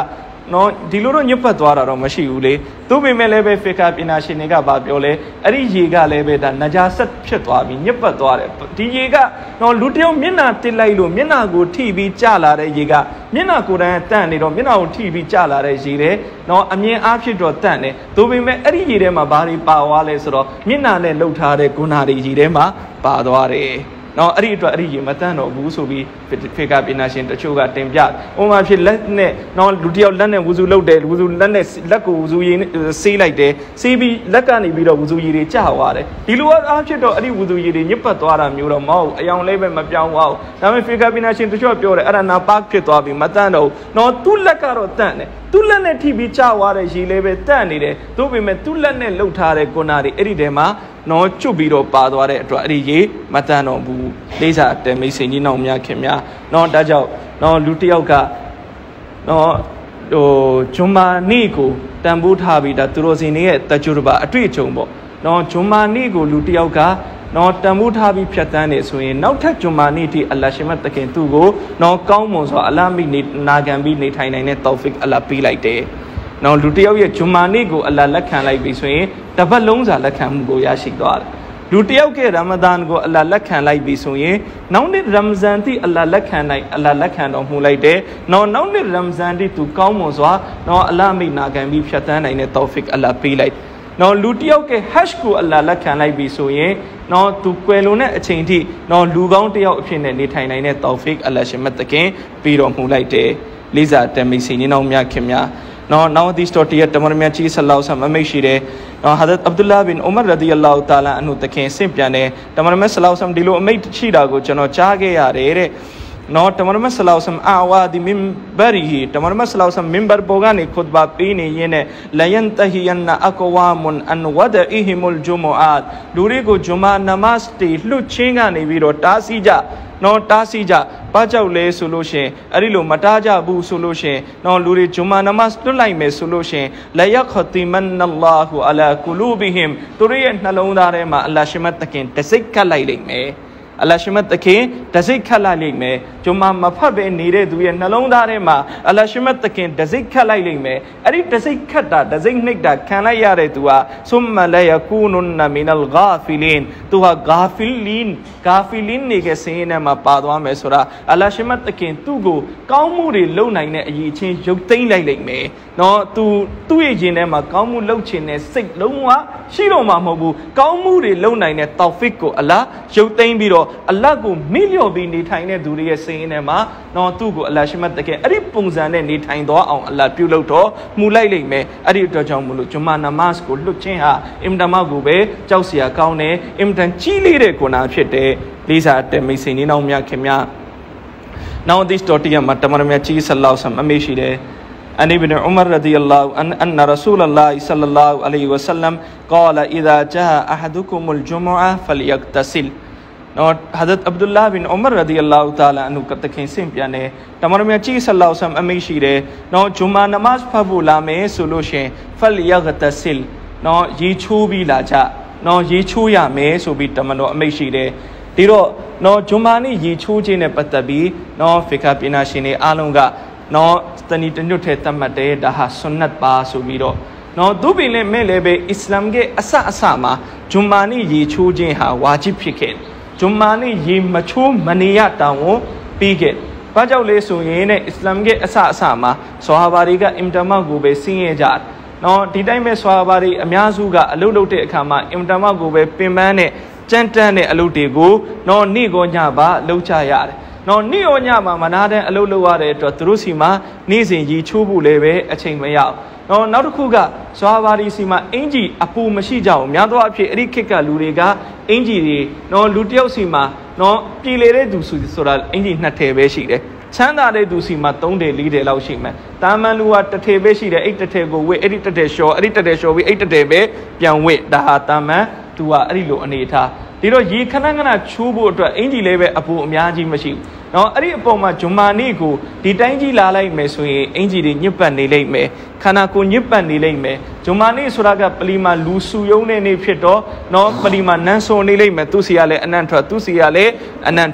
နော်ဒီလိုတော့ညစ်ပတ်သွားတာတော့မရှိဘူးလေသူ့ပေမဲ့လည်းပဲဖေကာပညာရှင်တွေကဗာပြောလဲအဲ့ဒီရေကလည်းပဲဒါနဂျာဆက်ဖြစ်သွားပြီးညစ်ပတ်သွားတယ်ဒီရေကနော်လူတယောက်မျက်နှာတစ်လိုက်လို့မျက်နှာကိုထိပြီးကျလာတဲ့ရေကမျက်နှာကိုယ်တိုင်တန့်နေတော့မျက်နှာကိုထိပြီးကျလာတဲ့ရေတဲ့နော်အမြင်အားဖြင့်တော့တန့်တယ်သူ့ပေမဲ့အဲ့ဒီရေထဲမှာဘာတွေပါသွားလဲဆိုတော့မျက်နှာနဲ့လှုပ်ထားတဲ့ဂုဏတွေရေထဲမှာပါသွားတယ်နော်အဲ့ဒီအတွက်အဲ့ဒီရေမတန့်တော့ဘူးဆိုပြီးဖေကာပညာရှင်တချို့ကတင်ပြဥပမာဖြစ်လက်နဲ့နော်လူတယောက်လက်နဲ့ဝူစုလှုပ်တယ်ဝူစုလက်နဲ့လက်ကိုဝူစုရည်ဆေးလိုက်တယ်ဆေးပြီးလက်ကနေပြီးတော့ဝူစုရည်တွေကျသွားတယ်ဒီလိုအားဖြစ်တော့အဲ့ဒီဝူစုရည်တွေညစ်ပတ်သွားတာမျိုးတော့မဟုတ်အယောင်လေးပဲမပြောင်းသွားဘူးဒါပေမဲ့ဖေကာပညာရှင်တချို့ပြောတယ်အဲ့ဒါနာပါဖြစ်သွားပြီးမတန့်တော့နော်သူ့လက်ကတော့တန့်တယ်သူ့လက်နဲ့ထိပြီးကျသွားတဲ့ရေလေးပဲတန့်နေတယ်သို့ပေမဲ့သူ့လက်နဲ့လှုပ်ထားတဲ့ကုဏတွေအဲ့ဒီထဲမှာနော်ကျွတ်ပြီးတော့ပါသွားတဲ့အတွက်အဲ့ဒီရေမတန့်တော့ဘူးလေးစားတဲမိတ်ဆွေကြီးနောင်များခင်များနော်ဒါကြောင့်နော်လူတယောက်ကနော်ဟိုဂျွန်မာနီကိုတန်ဖိုးထားပြီးဒါသူတော်စင်တွေရဲ့တကြွရပါအတွေ့အကြုံပေါ့နော်ဂျွန်မာနီကိုလူတယောက်ကနော်တန်ဖိုးထားပြီးဖြတ်တန်းနေဆိုရင်နောက်ထပ်ဂျွန်မာနီတိအလ္လာရှိမတ်တခင်သူ့ကိုနော်ကောင်းမွန်စွာအလ္လာမိနေနာခံပြီးနေထိုင်နိုင်တဲ့တောဖစ်အလ္လာပေးလိုက်တယ်နော်လူတယောက်ရဲ့ဂျွန်မာနီကိုအလ္လာလက်ခံလိုက်ပြီးဆိုရင်တပတ်လုံးစာလက်ခံမှုကိုရရှိသွားတယ်လူတယောက်ကရမဒန်ကိုအလ္လာလက်ခံလိုက်ပြီဆိုရင်နောက်နေ့ရမဇန်တိအလ္လာလက်ခံနိုင်အလ္လာလက်ခံတော်မူလိုက်တယ်။နောက်နောက်နေ့ရမဇန်တိသူကောင်းမွန်စွာနော်အလ္လာမိနာခံပြီးဖြတ်သန်းနိုင်တဲ့တောဖစ်အလ္လာပေးလိုက်။နော်လူတယောက်ကဟက်ကိုအလ္လာလက်ခံလိုက်ပြီဆိုရင်နော်သူကွယ်လွန်တဲ့အချိန်ထိနော်လူကောင်းတယောက်အဖြစ်နဲ့နေထိုင်နိုင်တဲ့တောဖစ်အလ္လာရှင်မတ်တခင်ပြီးတော်မူလိုက်တယ်။လေးစားတမိတ်စီနေနောက်များခင်များနော်နောက်ဒီစတော်တီရဲ့တမန်တော်မြတ်ကြီးဆလ္လာလဟ်အမိတ်ရှိတယ်နော်ဟာဇတ်အဗ်ဒူလာဘင်ဥမာရဒီယல்லாဟူတာလာအန်ဟူတခင်ဆင့်ပြန်တယ်တမန်တော်မြတ်ဆလ္လာလဟ်ဒီလိုအမိတ်ရှိတာကိုကျွန်တော်ကြားခဲ့ရတယ်တဲ့နော်တမန်တော်မြတ်ဆလ္လာလဟ်အာဝါဒီမင်ဘာရီဟီတမန်တော်မြတ်ဆလ္လာလဟ်မင်ဘာပေါ်ကနေခွတ်ဘာပေးနေရင်းနဲ့လယန်တဟီယန်နာအကဝါမွန်အန်ဝဒအီဟီမုလ်ဂျူမူအာလူတွေကိုဂျုမာနမတ်တီလှုပ်ချင်းကနေပြီးတော့တားဆီးကြနော်တားဆီးကြဘာကြောက်လဲဆိုလို့ရှင်အဲ့ဒီလိုမတားကြဘူးဆိုလို့ရှင်နော်လူတွေဂျုမာနမတ်လွတ်လိုက်မယ်ဆိုလို့ရှင်လယခတိမန်နလာဟူအလာကူလူဘီဟင်သူတို့ရဲ့နှလုံးသားထဲမှာအလ္လာရှိမတ်တခင်တစိတ်ကတ်လိုက်လိမ့်မယ်အလ္လာရှိမတ်တခင်တစိတ်ခတ်လိုက်လိမ့်မယ်ဂျုမာမဖတ်ပဲနေတဲ့သူရဲ့နှလုံးသားထဲမှာအလ္လာရှိမတ်တခင်တစိတ်ခတ်လိုက်လိမ့်မယ်အဲ့ဒီတစိတ်ခတ်တာတစိတ်နှိပ်တာခံလိုက်ရတဲ့သူဟာဆုမ္မလယကူနုနမင်အလ်ဂါဖီလင်သူဟာဂါဖီလင်ဂါဖီလင်နေကစင်းနဲ့မှာပါသွားမယ်ဆိုတာအလ္လာရှိမတ်တခင်သူ့ကိုကောင်းမှုတွေလုပ်နိုင်တဲ့အရေးချင်းရုပ်သိမ်းလိုက်လိမ့်မယ်နော်သူသူ့ရဲ့ရင်ထဲမှာကောင်းမှုလုပ်ချင်တဲ့စိတ်လုံးဝရှိတော့မှာမဟုတ်ဘူးကောင်းမှုတွေလုပ်နိုင်တဲ့တောဖစ်ကိုအလ္လာရုပ်သိမ်းပြီးတော့အလ္လာဟ်ကိုမိလျော်ပြီးနေထိုင်တဲ့သူတွေရဲ့စိတ်ထဲမှာနော်သူ့ကိုအလ္လာဟ်ရှိမတ်တကယ်အဲ့ဒီပုံစံနဲ့နေထိုင်သွားအောင်အလ္လာဟ်ပြုလုပ်တော့မူလိုက်လိမ့်မယ်အဲ့ဒီအတွက်ကြောင့်မလို့ဂျုမာနမတ်ကိုလွတ်ခြင်းဟာအင်မတန်မှကိုပဲကြောက်စရာကောင်းတယ်အင်မတန်ကြီးလေးတဲ့ဂုဏဖြစ်တဲ့လေးစားတဲ့မိတ်ဆွေနေနောက်များခင်များနောက်ဒီစတော်တီယမှာတမန်တော်မြတ်ကြီးဆလ္လာလဟ်အမိတ်ရှိတယ်عن ابن عمر رضي الله عنه أن رسول الله صلى الله عليه وسلم قال إذا جاء أحدكم الجمعة فليغتسل နော်ဟာဇတ်အဗ်ဒူလာဘင်ဥမာရဒီယல்லாဟူတာလာအန်ဟူကတခင်ဆင့်ပြန်တယ်တမန်တော်မြတ်ကြီးဆလ္လာလဟ်အမိတ်ရှိတယ်နော်ဂျုမာနမတ်ဖတ်ဖို့လာမယ်ဆိုလို့ရှင်ဖလ်ယဂတဆစ်နော်ရေချိုးပြီးလာကြနော်ရေချိုးရမယ်ဆိုပြီးတမန်တော်အမိတ်ရှိတယ်ဒီတော့နော်ဂျုမာနေ့ရေချိုးခြင်းနဲ့ပတ်သက်ပြီးနော်ဖီကာပညာရှင်တွေအားလုံးကနော်တဏီတညွတ်ထဲတတ်မှတ်တယ်ဒါဟာဆွန်နတ်ပါဆိုပြီးတော့နော်သူပင်လည်းမဲ့လည်းပဲအစ္စလာမ်ရဲ့အစအစမှာဂျုမာနေ့ရေချိုးခြင်းဟာဝါဂျစ်ဖြစ်ခဲ့ဂျုမာနေ့ရေမချိုးမနေရတောင်းကိုပြီးခဲ့ဘာကြောင့်လဲဆိုရင်နဲ့အစ္စလာမ်ရဲ့အစအစမှာဆွာဟာဘာတွေကအင်တမတ်ကိုပဲဆင်းရဲကြတယ်နော်ဒီတိုင်းပဲဆွာဟာဘာတွေအများစုကအလုပ်လုပ်တဲ့အခါမှာအင်တမတ်ကိုပဲပင်ပန်းနဲ့ကြမ်းတမ်းတဲ့အလုပ်တွေကိုနော်နေ့ကောညပါလုပ်ကြရတယ်နော်နေ့ရောညမှာမနာတဲ့အလုပ်လုပ်ရတဲ့အတွက်သူတို့စီမှာနေ့စဉ်ရေချိုးဖို့လည်းပဲအချိန်မရအောင်နော်နောက်တစ်ခုကဇွာဘာဒီစီမှာအင်ဂျီအပူမရှိကြဘူးများသောအားဖြင့်အဲ့ဒီခေတ်ကလူတွေကအင်ဂျီတွေနော်လူတယောက်စီမှာနော်ပြည်လေတဲ့သူဆိုတာအင်ဂျီနှစ်ထည်ပဲရှိတယ်ချမ်းသာတဲ့သူစီမှာသုံးထည်လေးထည်လောက်ရှိမယ်တာမန်လူကတစ်ထည်ပဲရှိတယ်အဲ့တစ်ထည်ကိုဝစ်အဲ့ဒီတစ်ထည်လျှော်အဲ့ဒီတစ်ထည်လျှော်ပြီးအဲ့တစ်ထည်ပဲပြန်ဝစ်ဒါဟာတာမန်သူကအဲ့ဒီလိုအနေထားဒီတော့ရေခဏခဏချိုးဖို့အတွက်အင်ဂျီလေးပဲအပူအများကြီးမရှိဘူးနော်အဲ့ဒီအပေါ်မှာဂျုမာနေ့ကိုဒီတိုင်းကြီးလာလိုက်မယ်ဆိုရင်အင်ဂျီတွေညစ်ပတ်နေလိမ့်မယ်ခန္ဓာကိုယ်ညစ်ပတ်နေလိမ့်မယ်ဂျုမာနေ့ဆိုတာကပလီမာလူစုယုံတဲ့နေ့ဖြစ်တော့နော်ပလီမာနန်းစုံနေလိမ့်မယ်သူစီကလည်းအနံ့ထွက်သူစီကလည်းအနံ့ထွက်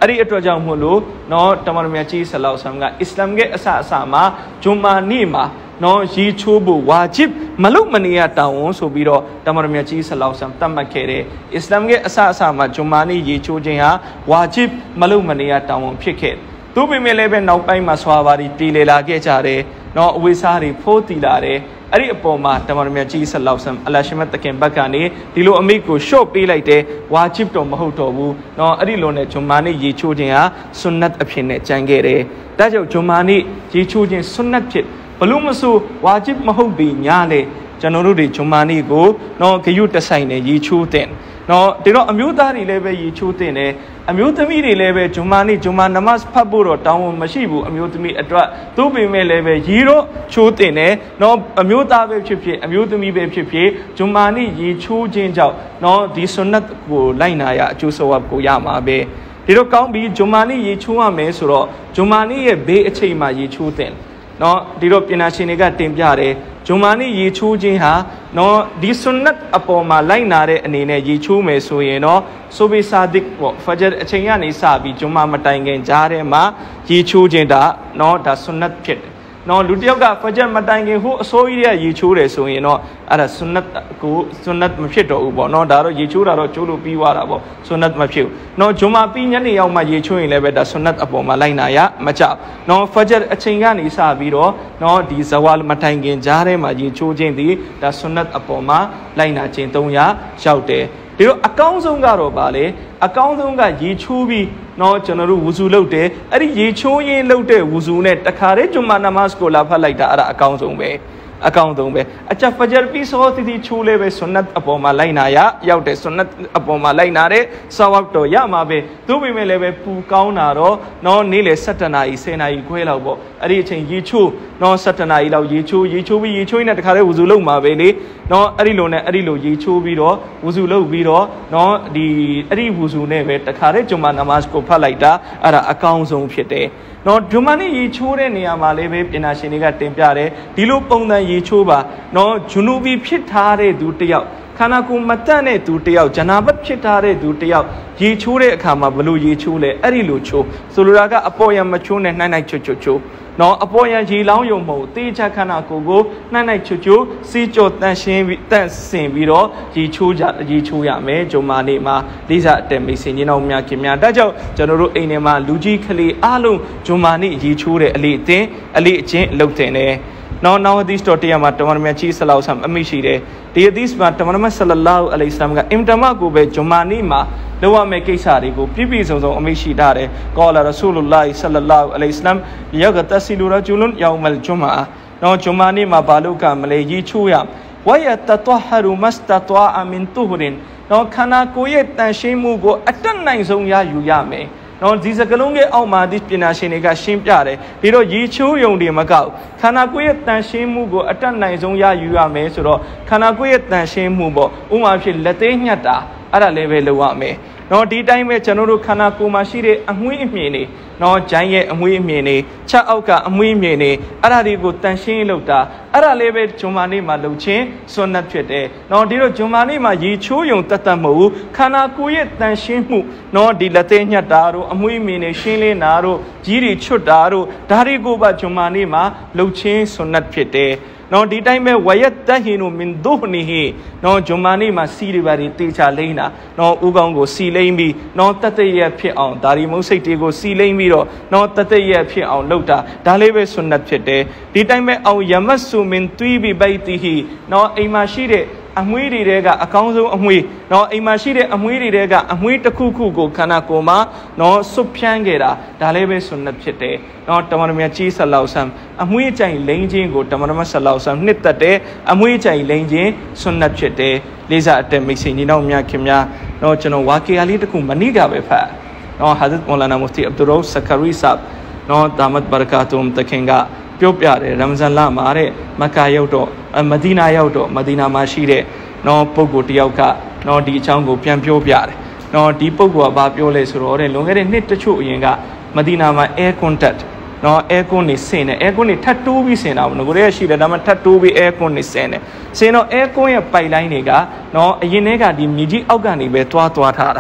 အဲ့ဒီအတွက်ကြောင့်မို့လို့နော်တမန်တော်မြတ်ကြီးဆလောဆမ်ကအစ္စလာမ်ရဲ့အစအစမှာဂျွမ်မာနေ့မှာနော်ရေချိုးဖို့ဝါဂျစ်မလုပ်မနေရတောင်းဝန်ဆိုပြီးတော့တမန်တော်မြတ်ကြီးဆလောဆမ်တတ်မှတ်ခဲ့တယ်အစ္စလာမ်ရဲ့အစအစမှာဂျွမ်မာနေ့ရေချိုးခြင်းဟာဝါဂျစ်မလုပ်မနေရတောင်းဝန်ဖြစ်ခဲ့သူ့ပေမဲ့လည်းပဲနောက်ပိုင်းမှာဆွာဘာတွေတည်လေလာခဲ့ကြတယ်နော်အဝိစားတွေဖိုးတည်လာတယ်အဲ့ဒီအပေါ်မှာတမန်တော်မြတ်ကြီးဆလောဆမ်အလရှမတ်တခင်ဘက်ကနေဒီလိုအမိကိုရှော့ပေးလိုက်တယ်ဝါဂျစ်တော့မဟုတ်တော့ဘူးနော်အဲ့ဒီလိုနဲ့ဂျွမ်မာနေ့ရေချိုးခြင်းဟာဆွန်နတ်အဖြစ်နဲ့ကြံခဲ့တယ်ဒါကြောင့်ဂျွမ်မာနေ့ရေချိုးခြင်းဆွန်နတ်ဖြစ်ဘလို့မဆိုဝါဂျစ်မဟုတ်ပြီညာလေကျွန်တော်တို့တွေဂျွမ်မာနေ့ကိုနော်ဂယုတဆိုင်နဲ့ရေချိုးတဲ့နော်ဒီတော့အမျိုးသားတွေလည်းပဲရေချိုးတဲ့တယ်အမျိုးသမီးတွေလည်းပဲဂျွမ်မာနေ့ဂျွမ်မာနမတ်ဖတ်ဖို့တော့တောင်းဝန်မရှိဘူးအမျိုးသမီးအတွက်သူ့ပေမဲ့လည်းပဲရေတော့ချိုးတဲ့တယ်နော်အမျိုးသားပဲဖြစ်ဖြစ်အမျိုးသမီးပဲဖြစ်ဖြစ်ဂျွမ်မာနေ့ရေချိုးခြင်းကြောင့်နော်ဒီဆွန်နတ်ကိုလိုက်နာရအကျိုးဆောဝတ်ကိုရမှာပဲဒီတော့ကောင်းပြီးဂျွမ်မာနေ့ရေချိုးရမယ်ဆိုတော့ဂျွမ်မာနေ့ရဲ့ဘေးအချိန်မှာရေချိုးတဲ့နော်ဒီတော့ပြင်နာရှင်တွေကတင်ပြတယ်ဂျွမ်မာနေ့ရေချိုးခြင်းဟာနော်ဒီဆွန်နတ်အပေါ်မှာလိုက်နာတဲ့အနေနဲ့ရေချိုးမယ်ဆိုရင်နော်ဆိုဘီဆာဒစ်ပေါ့ဖဂျ်အချိန်ကနေစပြီးဂျွမ်မာမတိုင်ခင်ကြားထဲမှာရေချိုးခြင်းဒါနော်ဒါဆွန်နတ်ဖြစ်တယ်နော်လူတယောက်ကဖဂျ်မတိုင်ခင်ဟိုအစိုးရရဲ့ရေချိုးတယ်ဆိုရင်တော့အဲ့ဒါဆွန်နတ်ကိုဆွန်နတ်မဖြစ်တော့ဘူးပေါ့နော်ဒါတော့ရေချိုးတာတော့ကျိုးလို့ပြီးသွားတာပေါ့ဆွန်နတ်မဖြစ်ဘူးနော်ဂျွမ်မာပြီးညနေရောက်မှရေချိုးရင်လည်းပဲဒါဆွန်နတ်အပေါ်မှာလိုက်နာရမကြောက်နော်ဖဂျ်အချိန်ကနေစပြီးတော့နော်ဒီဇဝါလ်မတိုင်ခင်ကြားထဲမှာရေချိုးခြင်းဒီဒါဆွန်နတ်အပေါ်မှာလိုက်နာခြင်းသုံးရာရောက်တယ်ဒီတော့အကောင်းဆုံးကတော့ဗာလေအကောင်းဆုံးကရေချိုးပြီးနော်ကျွန်တော်တို့ဝူဇူလုပ်တယ်အဲ့ဒီရေချိုးရင်းလုပ်တဲ့ဝူဇူနဲ့တခါတည်းဂျွမ်မာနမတ်ကိုလာဖတ်လိုက်တာအဲ့ဒါအကောင်းဆုံးပဲအကောင်းဆုံးပဲအချက်ဖဂျ်ပြီးစောတီတီချိုးလဲပဲဆွန်နတ်အပေါ်မှာလိုက်နာရရောက်တယ်ဆွန်နတ်အပေါ်မှာလိုက်နာတဲ့ဆဝတ်တော်ရမှာပဲသို့ပေမဲ့လည်းပဲပူကောင်းတာတော့နော်နေ့လေ၁၇နာရီ၁၀နာရီခွဲလောက်ပေါ့အဲ့ဒီအချိန်ရေချိုးနော်၁၇နာရီလောက်ရေချိုးရေချိုးပြီးရေချိုးရင်းနဲ့တခါတည်းဝူဇူလုပ်မှာပဲလေနော်အဲ့ဒီလိုနဲ့အဲ့ဒီလိုရေချိုးပြီးတော့ဝူဇူလုပ်ပြီးတော့နော်ဒီအဲ့ဒီဝူဇူနဲ့ပဲတခါတည်းဂျွမ်မာနမတ်ကိုဖတ်လိုက်တာအဲ့ဒါအကောင်းဆုံးဖြစ်တယ်နော်ဂျွမ်မာနေ့ရေချိုးတဲ့နေရာမှာလည်းပဲပြင်နာရှင်တွေကတင်ပြတယ်ဒီလိုပုံစံရေချိုးပါနော်ဂျူနူဘီဖြစ်ထားတဲ့သူတယောက်ခန္ဓာကိုယ်မတန့်တဲ့သူတယောက်ဂျနာဘတ်ဖြစ်ထားတဲ့သူတယောက်ရေချိုးတဲ့အခါမှာဘလို့ရေချိုးလဲအဲ့ဒီလိုချိုးဆိုလိုတာကအပေါ်ယံမချိုးနဲ့နှိုင်းနှိုင်းချွတ်ချွတ်ချိုးနော်အပေါ်ယံရေလောင်းယုံမဟုတ်တေးချခန္ဓာကိုယ်ကိုနှိုင်းနှိုင်းချွတ်ချွတ်စီးကြောတန့်ရှင်းပြီးတန့်စင်ပြီးတော့ရေချိုးကြရေချိုးရမယ်ဂျုံမာနေ့မှာလေးစားအတက်မိတ်ဆွေညီနောင်များခင်များဒါကြောင့်ကျွန်တော်တို့အိမ်ထဲမှာလူကြီးကလေးအားလုံးဂျုံမာနေ့ရေချိုးတဲ့အလေးအတင်းအလေးအချင်းလုပ်တင်တယ်နော်နောက်ဟဒီစ်တော်တရားမှာတမန်တော်မြတ်ကြီးဆလောဆမ်အမိရှိတယ်ဒီဟဒီစ်မှာတမန်တော်မြတ်ဆလလာဟူအလိုင်ဟိဝါဆလမ်ကအင်တမကိုပဲဂျုံမာနေ့မှာလောက်ရမယ့်ကိစ္စတွေကိုပြည့်ပြည့်စုံစုံအမိရှိထားတယ်ကောလာရဆူလူလာဟီဆလလာဟူအလိုင်ဟိဝါဆလမ်ယဂတဆီလူရဂျူလွန်ယောမလ်ဂျုမာနော်ဂျုမာနေ့မှာဘာလို့ကမလဲရေချိုးရဝယတတဟရူမစတတွာအမင်တူဟရင်နော်ခန္ဓာကိုယ်ရဲ့တန်ရှင်းမှုကိုအတက်နိုင်ဆုံးရယူရမယ်နော်ဒီစကလုံးရဲ့အောက်မှာဒီပညာရှင်တွေကရှင်းပြတယ်ဒီတော့ရေချိုးယုံတွေမကောက်ခန္ဓာကိုယ်ရဲ့တန်ရှင်းမှုကိုအတက်နိုင်ဆုံးရယူရမယ်ဆိုတော့ခန္ဓာကိုယ်ရဲ့တန်ရှင်းမှုပေါ့ဥမာဖြစ်လက်သေးညှက်တာအဲ့ဒါလည်းပဲလုပ်ရမယ်နော်ဒီတိုင်းပဲကျွန်တော်တို့ခန္ဓာကိုယ်မှာရှိတဲ့အမွှေးအမြင်တွေနော်ဂျိုင်းရဲ့အမွှေးအမြင်တွေချက်အောက်ကအမွှေးအမြင်တွေအဲ့ဒါတွေကိုတန်ရှင်းလုပ်တာအဲ့ဒါလည်းပဲဂျွမ်မာနေ့မှာလုပ်ခြင်းဆွန်နတ်ဖြစ်တယ်နော်ဒီတော့ဂျွမ်မာနေ့မှာရေချိုးယုံတတ်တတ်မဟုတ်ခန္ဓာကိုယ်ရဲ့တန်ရှင်းမှုနော်ဒီလက်သေးညှက်တာတို့အမွှေးအမြင်တွေရှင်းလင်းတာတို့ကြီးတွေချွတ်တာတို့ဒါတွေကိုပါဂျွမ်မာနေ့မှာလုပ်ခြင်းဆွန်နတ်ဖြစ်တယ်နော်ဒီတိုင်းပဲဝယတ်တဟီနူမင်ဒူဟနီဟီနော်ဂျွမ်မာနေ့မှာစီတွေပါတွေတေချာလိမ့်တာနော်ဦးကောင်းကိုစီလိမ့်ပြီးနော်တသက်ရဖြစ်အောင်ဒါရီမုတ်စိတ်တွေကိုစီလိမ့်ပြီးတော့နော်တသက်ရဖြစ်အောင်လုပ်တာဒါလေးပဲဆွန်နတ်ဖြစ်တယ်ဒီတိုင်းပဲအောင်ယမတ်ဆူမင်တွီဘီဘိုက်တီဟီနော်အိမ်မှာရှိတဲ့အမွှေးတွေတဲကအကောင်းဆုံးအမွှေးနော်အိမ်မှာရှိတဲ့အမွှေးတွေတဲကအမွှေးတစ်ခုခုကိုခန္ဓာကိုယ်မှာနော်ဆွတ်ဖြန်းခဲ့တာဒါလည်းပဲဆွန်နတ်ဖြစ်တယ်နော်တမန်တော်မြတ်ကြီးဆလောဆမ်အမွှေးကြိုင်လိန်ချင်းကိုတမန်တော်မြတ်ဆလောဆမ်နှစ်သက်တယ်အမွှေးကြိုင်လိန်ချင်းဆွန်နတ်ဖြစ်တယ်လေးစားအတက်မိတ်ဆွေညီနောင်များခင်များနော်ကျွန်တော်ဝါကီယာလေးတစ်ခုမနိကပဲဖတ်နော်ဟာဇတ်မောလာနာမူဖတီအဗ်ဒူရောဆကရီဆပ်နော်ဒါမတ်ဘရကာတုမ်တခင်ကပြောပြတယ်ရမဇန်လမှာတဲ့မက္ကာရောက်တော့မဒီနာရောက်တော့မဒီနာမှာရှိတဲ့နော်ပုဂ္ဂိုလ်တယောက်ကနော်ဒီအကြောင်းကိုပြန်ပြောပြတယ်နော်ဒီပုဂ္ဂိုလ်ကဘာပြောလဲဆိုတော့တဲ့လွန်ခဲ့တဲ့နှစ်တချို့အရင်ကမဒီနာမှာ air contact နော် air con နေဆင်းတယ် air con နေထပ်တိုးပြီးဆင်းတာပေါ့ငကိုရဲရှိတယ်ဒါမှထပ်တိုးပြီး air con နေဆင်းတယ်ဆင်းတော့ air con ရဲ့ပိုက်လိုင်းတွေကနော်အရင်တည်းကဒီမြေကြီးအောက်ကနေပဲတွားတွားထားတာ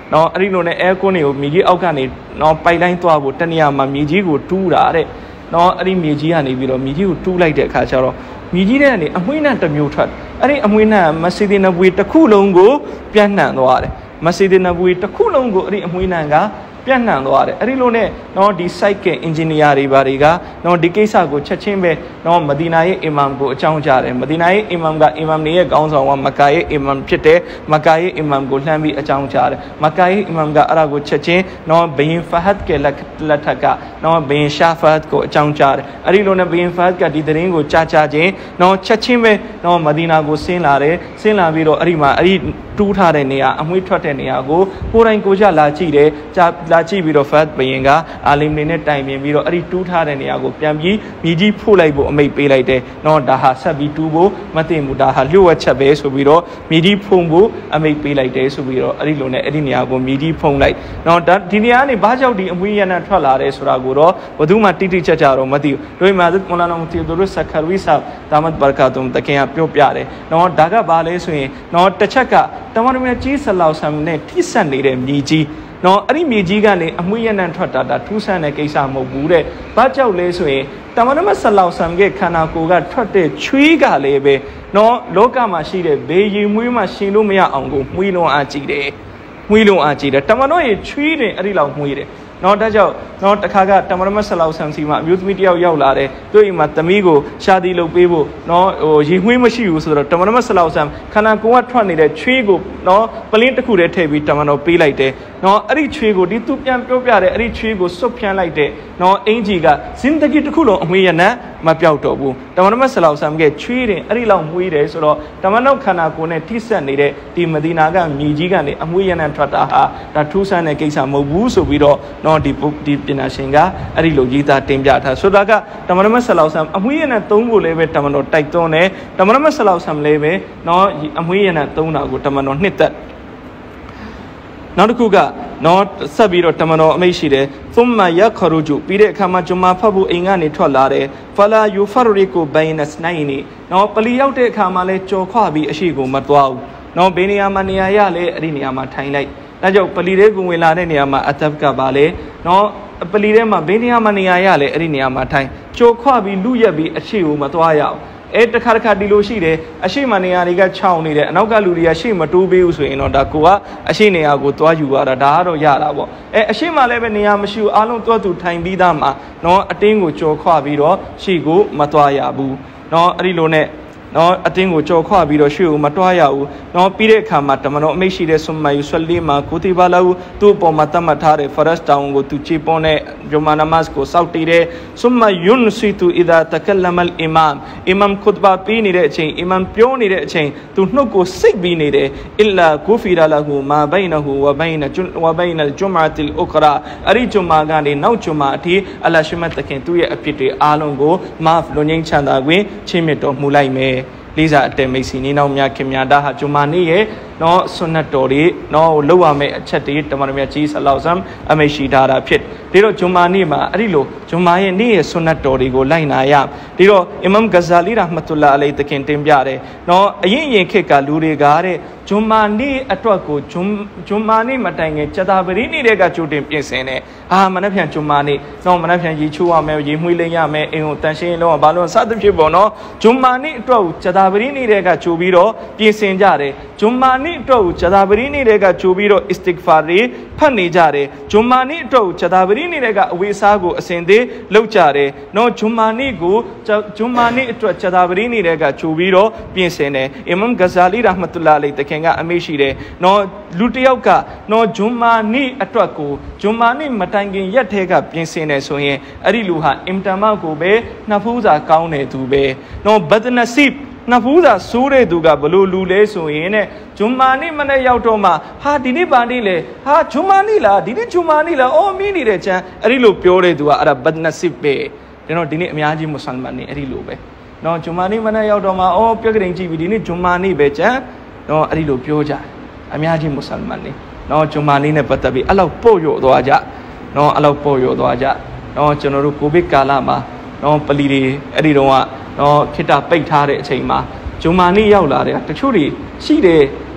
နော်အဲ့ဒီလိုနဲ့အဲကွန်းတွေကိုမြေကြီးအောက်ကနေနော်ပိုက်လိုင်းသွားဖို့တနေရာမှာမြေကြီးကိုတူးတာတဲ့နော်အဲ့ဒီမြေကြီးကနေပြီးတော့မြေကြီးကိုတူးလိုက်တဲ့အခါကျတော့မြေကြီးထဲကနေအမွှေးနှံတစ်မျိုးထွက်အဲ့ဒီအမွှေးနှံမဆီဒီနဘွေတစ်ခုလုံးကိုပြန့်နှံ့သွားတယ်မဆီဒီနဘွေတစ်ခုလုံးကိုအဲ့ဒီအမွှေးနှံကပြန့်နှံ့သွားတယ်အဲ့ဒီလိုနဲ့နော်ဒီ site က engineer တွေဘာတွေကနော်ဒီကိစ္စကိုချက်ချင်းပဲနော်မဒီနာရဲ့ imam ကိုအကြောင်းကြားတယ်မဒီနာရဲ့ imam က imam တွေရဲ့ခေါင်းဆောင်ကမကာရဲ့ imam ဖြစ်တယ်မကာရဲ့ imam ကိုလှမ်းပြီးအကြောင်းကြားတယ်မကာရဲ့ imam ကအဲ့ဒါကိုချက်ချင်းနော်ဘယင် Fahad ကလက်ထက်ကနော်ဘယင် Shah Fahad ကိုအကြောင်းကြားတယ်အဲ့ဒီလိုနဲ့ဘယင် Fahad ကဒီသတင်းကိုကြားကြားချင်းနော်ချက်ချင်းပဲနော်မဒီနာကိုဆင်းလာတယ်ဆင်းလာပြီးတော့အဲ့ဒီမှာအဲ့ဒီတူးထားတဲ့နေရာအမွှေးထွက်တဲ့နေရာကိုကိုယ်တိုင်ကိုကြလာကြည့်တယ်ကြားလာကြည့်ပြီးတော့ Fahad ဘယင်ကအာလင်နေနဲ့တိုင်ပင်ပြီးတော့အဲ့ဒီတူးထားတဲ့နေရာကိုပြန်ပြီးမြေကြီးဖို့လိုက်ဖို့အမိန့်ပေးလိုက်တယ်နော်ဒါဟာဆက်ပြီးတူးဖို့မသိဘူးဒါဟာလျှို့ဝှက်ချက်ပဲဆိုပြီးတော့မြေကြီးဖုံဖို့အမိန့်ပေးလိုက်တယ်ဆိုပြီးတော့အဲ့ဒီလိုနဲ့အဲ့ဒီနေရာကိုမြေကြီးဖုံလိုက်နော်ဒါဒီနေရာကနေဘာကြောင့်ဒီအမွှေးရနံထွက်လာတယ်ဆိုတာကိုတော့ဘယ်သူမှတိတိကျကျတော့မသိဘူးတို့မှာမလာနာမူတီဒိုရစခရဝီဆာဒါမတ်ဘာကာတုမ်တခင်ကပြောပြတယ်နော်ဒါကဘာလဲဆိုရင်နော်တစ်ချက်ကတမန်တော်မြတ်ကြီးဆလောဆမ်နဲ့ထိစပ်နေတဲ့မြေကြီးနော်အဲ့ဒီမြေကြီးကနေအမွှေးရနံထွက်တာဒါထူးဆန်းတဲ့ကိစ္စမဟုတ်ဘူးတဲ့ဘာကြောင့်လဲဆိုရင်တမန်တော်မြတ်ဆလောဆမ်ရဲ့ခန္ဓာကိုယ်ကထွက်တဲ့ချွေးကလည်းပဲနော်လောကမှာရှိတဲ့ဘေးရီမွေးမှရှင်လို့မရအောင်ကိုမှွေးလုံးအားကြည့်တယ်မှွေးလုံးအားကြည့်တယ်တမန်တော်ရဲ့ချွေးတွေအဲ့ဒီလောက်မှွေးတယ်နော်ဒါကြောင့်နော်တခါကတမန်တော်မြတ်ဆလောဆမ်စီမှာအမျိုးသမီးတယောက်ရောက်လာတယ်သူ့အိမ်မှာသမီးကိုရှာတီလုပ်ပေးဖို့နော်ဟိုရေမွေးမရှိဘူးဆိုတော့တမန်တော်မြတ်ဆလောဆမ်ခန္ဓာကိုယ်ကထွက်နေတဲ့ချွေးကိုနော်ပလင်းတစ်ခုတည်းထည့်ပြီးတမန်တော်ပေးလိုက်တယ်နော်အဲ့ဒီချွေးကိုဒီသူပြန်ပြောပြတယ်အဲ့ဒီချွေးကိုစွတ်ဖြန်းလိုက်တဲ့နော်အင်ဂျီကဇင်ဒဂီတစ်ခုလုံးအမွှေးရနံမပြောက်တော့ဘူးတမန်တော်မြတ်ဆလောဆမ်ကချွေးတယ်အဲ့ဒီလောက်မွေးတယ်ဆိုတော့တမန်တော်ခန္ဓာကိုယ်နဲ့ထိစပ်နေတဲ့ဒီမဒီနာကမြေကြီးကနေအမွှေးရနံထွက်တာဟာဒါထူးဆန်းတဲ့ကိစ္စမဟုတ်ဘူးဆိုပြီးတော့နော်ဒီဒီပညာရှင်ကအဲ့ဒီလိုရေးသားတင်ပြထားဆိုတာကတမန်တော်မြတ်ဆလောဆမ်အမွှေးရနံသုံးဖို့လည်းပဲတမန်တော်တိုက်တွန်းတယ်တမန်တော်မြတ်ဆလောဆမ်လည်းပဲနော်အမွှေးရနံသုံးတာကိုတမန်တော်နှစ်သက်နောက်တစ်ခုကနော်ဆက်ပြီးတော့တမန်တော်အမိန့်ရှိတယ်သုမ္မာယခရုဂျူပြီးတဲ့အခါမှာဂျွမာဖတ်ဖို့အိမ်ကနေထွက်လာတယ်ဖလာယူဖရရီကိုဘိုင်နစနိုင်နီနော်ပလီရောက်တဲ့အခါမှာလဲကြော်ခွပြီးအရှိကိုမသွားဘူးနော်ဘေးနေရာမှာနေရာရလဲအဲ့ဒီနေရာမှာထိုင်လိုက်ဒါကြောင့်ပလီတဲ့ကိုဝင်လာတဲ့နေရာမှာအတပ်ကပါလေနော်ပလီထဲမှာဘေးနေရာမှာနေရာရလဲအဲ့ဒီနေရာမှာထိုင်ကြော်ခွပြီးလူရက်ပြီးအရှိကိုမသွားရအောင်အဲတခါတခါဒီလိုရှိတယ်အရှိမနေရာတွေကခြောက်နေတယ်အနောက်ကလူတွေကရှေ့မတိုးပေးဘူးဆိုရင်တော့ဒါကိုကအရှိနေရာကိုသွားယူရတာဒါကတော့ရတာပေါ့အဲအရှိမလည်းပဲနေရာမရှိဘူးအားလုံးတွတ်သူထိုင်ပြီးသားမှာနော်အတင်းကိုကြော်ခွပြီးတော့ရှေ့ကိုမသွားရဘူးနော်အဲ့ဒီလိုနဲ့နော်အတင်းကိုကြော်ခွပြီးတော့ရှေ့ကိုမတွားရဘူးနော်ပြီးတဲ့အခါမှာတမန်တော်အမိန့်ရှိတဲ့ဆုမယူဆလီမာကိုတီဘာလာဟုသူ့ပေါ်မှာတတ်မှတ်ထားတဲ့ first down ကိုသူချေပွန်တဲ့ဂျုမာနမတ်ကိုစောင့်တည်တဲ့ဆုမယွန်စီတူအီဒါတကလမလ်အီမမ်အီမမ်ခွတ်ဘာပြီးနေတဲ့အချိန်အီမမ်ပြောနေတဲ့အချိန်သူနှုတ်ကိုစိတ်ပြီးနေတယ်အီလာဂူဖီရာလာဟူမာဘိုင်နဟူဝဘိုင်နဂျွန်ဝဘိုင်နလ်ဂျုမာတီလ်ဥခရာအရီဂျုမာကနေနောက်ဂျုမာအထိအလရှမတ်တခင်သူ့ရဲ့အဖြစ်တွေအားလုံးကိုမာဖ်လွန်ငင်းချမ်းသာခွင့်ချီးမြှင့်တော်မူလိုက်မယ်လေးစားအတဲမိတ်ဆွေနေနောက်များခင်များဒါဟာဂျုမာနေ့ရဲ့နော်ဆွတ်နတ်တော်တွေနော်လောက်ရမယ့်အချက်တွေတမန်တော်မြတ်ကြီးဆလောဆမ်အမိရှိထားတာဖြစ်ဒီတော့ဂျုမာနေ့မှာအဲ့ဒီလိုဂျုမာရဲ့နေ့ရဲ့ဆွတ်နတ်တော်တွေကိုလိုက်နာရဒီတော့အီမမ်ဂဇာလီရာဟမတ်တူလာအလိုင်တခင်တင်ပြတယ်နော်အရင်အရင်ခေတ်ကလူတွေကတဲ့ဂျုမာနေ့အတွက်ကိုဂျုံဂျုမာနေ့မတိုင်ခင်ကျတာပရိနေ့တွေကကြိုတင်ပြင်ဆင်တယ်အာမနက်ဖြန်ဂျုမာနေ့နော်မနက်ဖြန်ရေချိုးရမယ်ရေမွှေးလိမ့်ရမယ်အိမ်ကိုတန်ရှင်းလုံးဘာလို့စသဖြင့်ပေါ့နော်ဂျုမာနေ့အတွက်ကိုကျတာပရိနေ့တွေကကြိုပြီးတော့ပြင်ဆင်ကြတယ်ဂျုမာနေ့အတွက်ကိုကျတာပရိနေ့တွေကကြိုပြီးတော့အစ္စတစ်ဖာတွေဖတ်နေကြတယ်ဂျုမာနေ့အတွက်ကိုကျတာပရိနေ့တွေကအဝေးစားကိုအစဉ်သေးလုပ်ကြတယ်နော်ဂျုမာနေ့ကိုဂျုမာနေ့အတွက်ကျတာပရိနေ့တွေကကြိုပြီးတော့ပြင်ဆင်တယ်အီမမ်ဂဇာလီရာဟမတ်တူလာအလိုင်တခင်ကအမိရှိတယ်နော်လူတယောက်ကနော်ဂျုမာနေ့အတွက်ကိုဂျုမာနေ့မတိုင်ခင်ရက်ထဲကပြင်ဆင်တယ်ဆိုရင်အဲ့ဒီလူဟာအင်တမကိုပဲနှစ်ဖူးစာကောင်းတယ်သူပဲနော်ဘဒ်နဆီဘ်နှစ်ဖူးစာဆိုးတဲ့သူကဘလို့လူလဲဆိုရင်တဲ့ဂျုမာနေ့မနေ့ရောက်တော့မှဟာဒီနေ့ပါနေ့လေဟာဂျုမာနေ့လားဒီနေ့ဂျုမာနေ့လားအော်မင်းနေတဲ့ချမ်းအဲ့ဒီလိုပြောတဲ့သူကအဲ့ဒါဘဒ်နဆီဘ်ပဲကျွန်တော်ဒီနေ့အများကြီးမွတ်ဆလမန်တွေအဲ့ဒီလိုပဲနော်ဂျုမာနေ့မနေ့ရောက်တော့မှအော်ပြက်ကလေးကြည့်ပြီးဒီနေ့ဂျုမာနေ့ပဲချမ်းနော်အဲ့ဒီလိုပြောကြအများကြီးမွတ်ဆလမန်တွေနော်ဂျုမာနေ့နဲ့ပတ်သက်ပြီးအဲ့လောက်ပို့ရော့သွားကြနော်အဲ့လောက်ပို့ရော့သွားကြနော်ကျွန်တော်တို့ကိုဗစ်ကာလမှာနော်ပလီတွေအဲ့ဒီတော့ကနော်ခိတ္တပိတ်ထားတဲ့အချိန်မှာဂျုမာနေ့ရောက်လာတဲ့တချို့တွေရှိတယ်